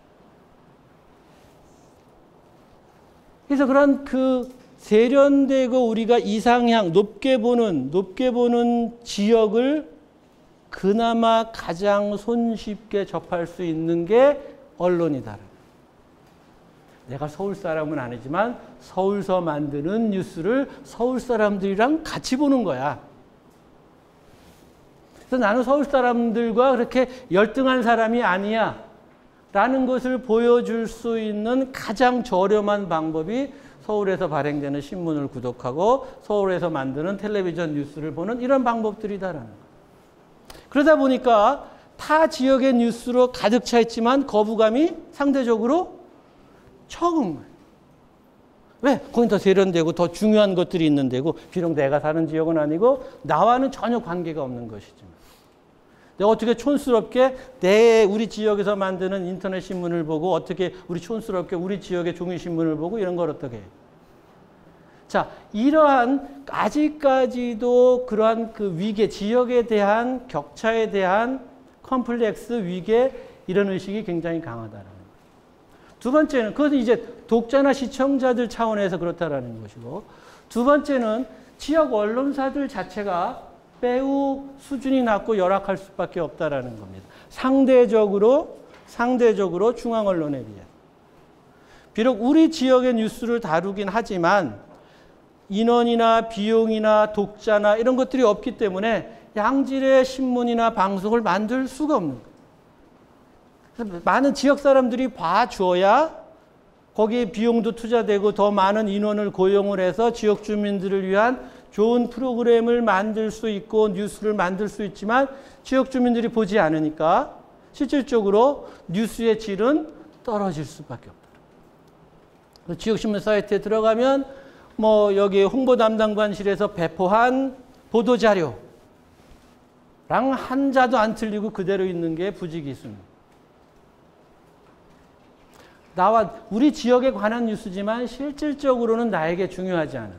그래서 그런 그 세련되고 우리가 이상향, 높게 보는 지역을 그나마 가장 손쉽게 접할 수 있는 게 언론이다. 내가 서울 사람은 아니지만 서울서 만드는 뉴스를 서울 사람들이랑 같이 보는 거야. 그래서 나는 서울 사람들과 그렇게 열등한 사람이 아니야 라는 것을 보여줄 수 있는 가장 저렴한 방법이 서울에서 발행되는 신문을 구독하고 서울에서 만드는 텔레비전 뉴스를 보는 이런 방법들이다라는 거예요. 그러다 보니까 타 지역의 뉴스로 가득 차 있지만 거부감이 상대적으로 적은 거예요. 왜? 거긴 더 세련되고 더 중요한 것들이 있는 데고, 비록 내가 사는 지역은 아니고 나와는 전혀 관계가 없는 것이지만, 내가 어떻게 촌스럽게 우리 지역에서 만드는 인터넷 신문을 보고 어떻게 우리 촌스럽게 우리 지역의 종이 신문을 보고 이런 걸 어떻게 해요? 자, 이러한 아직까지도 그러한 그 위계, 지역에 대한 격차에 대한 컴플렉스, 위계, 이런 의식이 굉장히 강하다는 거예요. 두 번째는 그것은 이제 독자나 시청자들 차원에서 그렇다라는 것이고, 두 번째는 지역 언론사들 자체가 매우 수준이 낮고 열악할 수밖에 없다라는 겁니다. 상대적으로 중앙 언론에 비해. 비록 우리 지역의 뉴스를 다루긴 하지만 인원이나 비용이나 독자나 이런 것들이 없기 때문에 양질의 신문이나 방송을 만들 수가 없는 거예요. 그래서 많은 지역 사람들이 봐줘야 거기에 비용도 투자되고 더 많은 인원을 고용을 해서 지역 주민들을 위한 좋은 프로그램을 만들 수 있고 뉴스를 만들 수 있지만 지역 주민들이 보지 않으니까 실질적으로 뉴스의 질은 떨어질 수밖에 없다. 지역신문 사이트에 들어가면 뭐 여기 홍보 담당관실에서 배포한 보도자료랑 한자도 안 틀리고 그대로 있는 게 부지기수입니다. 나와 우리 지역에 관한 뉴스지만 실질적으로는 나에게 중요하지 않은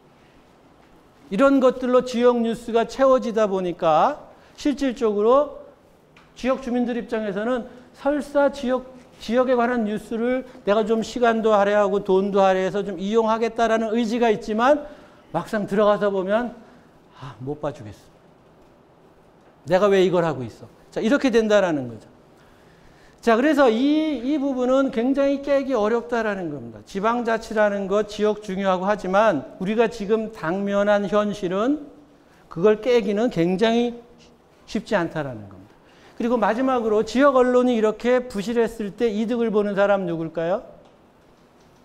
이런 것들로 지역 뉴스가 채워지다 보니까 실질적으로 지역 주민들 입장에서는 설사 지역에 관한 뉴스를 내가 좀 시간도 할애하고 돈도 할애해서 좀 이용하겠다라는 의지가 있지만 막상 들어가서 보면 못 봐주겠어. 내가 왜 이걸 하고 있어. 자, 이렇게 된다라는 거죠. 자, 그래서 이 부분은 굉장히 깨기 어렵다라는 겁니다. 지방자치라는 것, 지역 중요하고 하지만 우리가 지금 당면한 현실은 그걸 깨기는 굉장히 쉽지 않다라는 겁니다. 그리고 마지막으로 지역 언론이 이렇게 부실했을 때 이득을 보는 사람 누굴까요?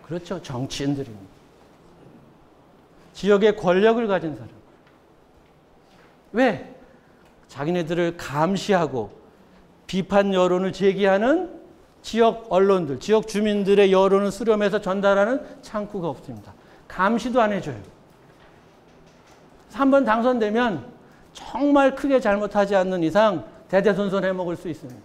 그렇죠. 정치인들입니다. 지역의 권력을 가진 사람. 왜? 자기네들을 감시하고 비판 여론을 제기하는 지역 언론들, 지역 주민들의 여론을 수렴해서 전달하는 창구가 없습니다. 감시도 안 해줘요. 한 번 당선되면 정말 크게 잘못하지 않는 이상 대대손손 해먹을 수 있습니다.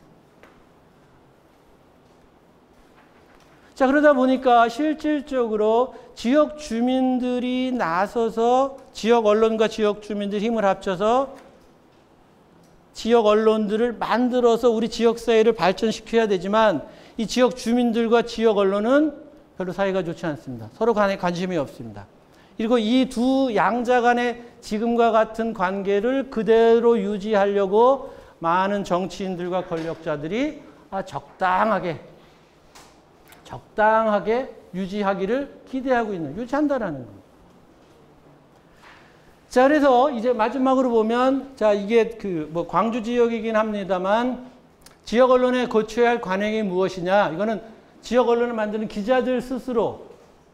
자, 그러다 보니까 실질적으로 지역 주민들이 나서서 지역 언론과 지역 주민들이 힘을 합쳐서 지역 언론들을 만들어서 우리 지역 사회를 발전시켜야 되지만 이 지역 주민들과 지역 언론은 별로 사이가 좋지 않습니다. 서로 간에 관심이 없습니다. 그리고 이 두 양자 간의 지금과 같은 관계를 그대로 유지하려고 많은 정치인들과 권력자들이 적당하게 유지하기를 기대하고 유지한다라는 겁니다. 자, 그래서 이제 마지막으로 보면, 자, 이게 광주 지역이긴 합니다만, 지역 언론에 고쳐야 할 관행이 무엇이냐? 이거는 지역 언론을 만드는 기자들 스스로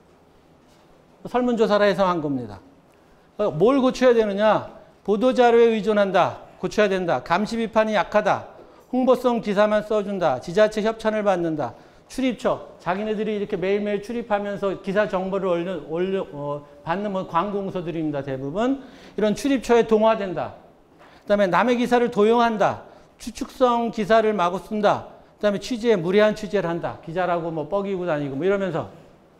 설문조사를 해서 한 겁니다. 뭘 고쳐야 되느냐? 보도자료에 의존한다. 고쳐야 된다. 감시 비판이 약하다. 홍보성 기사만 써준다. 지자체 협찬을 받는다. 출입처, 자기네들이 이렇게 매일매일 출입하면서 기사 정보를 받는 관공서들입니다. 대부분. 이런 출입처에 동화된다. 그 다음에 남의 기사를 도용한다. 추측성 기사를 마구 쓴다. 그 다음에 취재에 무례한 취재를 한다. 기자라고 뻐기고 다니고 이러면서.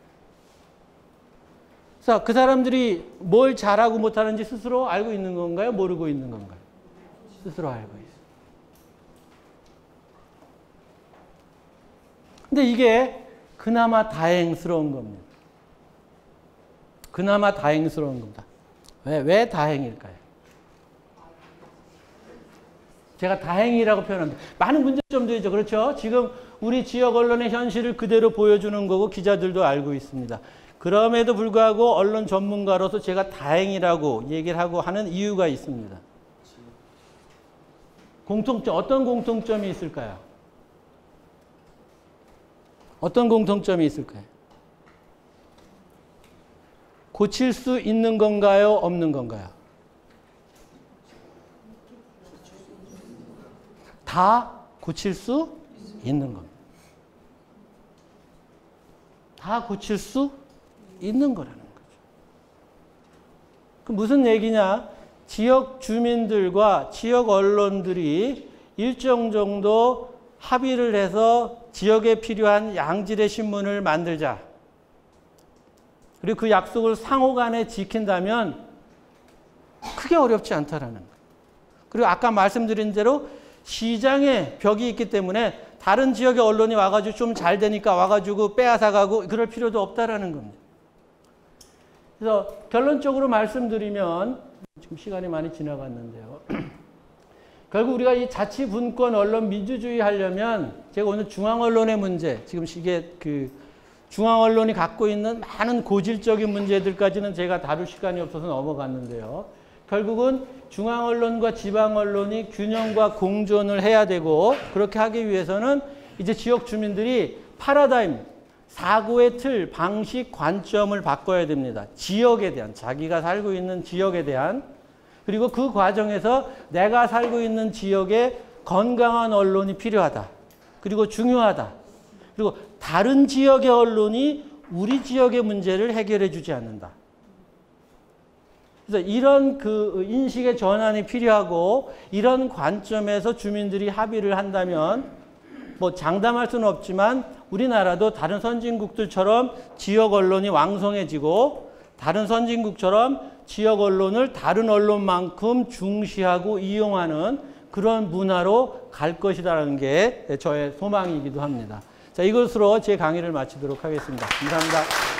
그래서 그 사람들이 뭘 잘하고 못하는지 스스로 알고 있는 건가요? 모르고 있는 건가요? 스스로 알고 있어요. 근데 이게 그나마 다행스러운 겁니다. 그나마 다행스러운 겁니다. 왜 다행일까요? 제가 다행이라고 표현합니다. 많은 문제점도 있죠. 그렇죠? 지금 우리 지역 언론의 현실을 그대로 보여주는 거고 기자들도 알고 있습니다. 그럼에도 불구하고 언론 전문가로서 제가 다행이라고 얘기를 하고 하는 이유가 있습니다. 어떤 공통점이 있을까요? 어떤 공통점이 있을까요? 고칠 수 있는 건가요? 없는 건가요? 다 고칠 수 있는 겁니다. 다 고칠 수 있는 거라는 거죠. 그 무슨 얘기냐? 지역 주민들과 지역 언론들이 일정 정도 합의를 해서 지역에 필요한 양질의 신문을 만들자. 그리고 그 약속을 상호간에 지킨다면 크게 어렵지 않다라는 거예요. 그리고 아까 말씀드린 대로 시장에 벽이 있기 때문에 다른 지역의 언론이 와가지고 좀 잘 되니까 와가지고 빼앗아가고 그럴 필요도 없다라는 겁니다. 그래서 결론적으로 말씀드리면 지금 시간이 많이 지나갔는데요. 결국 우리가 이 자치분권 언론 민주주의 하려면 제가 오늘 중앙언론의 문제, 지금 이게 중앙언론이 갖고 있는 많은 고질적인 문제들까지는 제가 다룰 시간이 없어서 넘어갔는데요. 결국은 중앙언론과 지방언론이 균형과 공존을 해야 되고 그렇게 하기 위해서는 이제 지역 주민들이 파라다임, 사고의 틀, 방식, 관점을 바꿔야 됩니다. 지역에 대한, 자기가 살고 있는 지역에 대한 그리고 그 과정에서 내가 살고 있는 지역에 건강한 언론이 필요하다. 그리고 중요하다. 그리고 다른 지역의 언론이 우리 지역의 문제를 해결해 주지 않는다. 그래서 이런 인식의 전환이 필요하고 이런 관점에서 주민들이 합의를 한다면 장담할 수는 없지만 우리나라도 다른 선진국들처럼 지역 언론이 왕성해지고 다른 선진국처럼 지역 언론을 다른 언론만큼 중시하고 이용하는 그런 문화로 갈 것이라는 게 저의 소망이기도 합니다. 자, 이것으로 제 강의를 마치도록 하겠습니다. 감사합니다.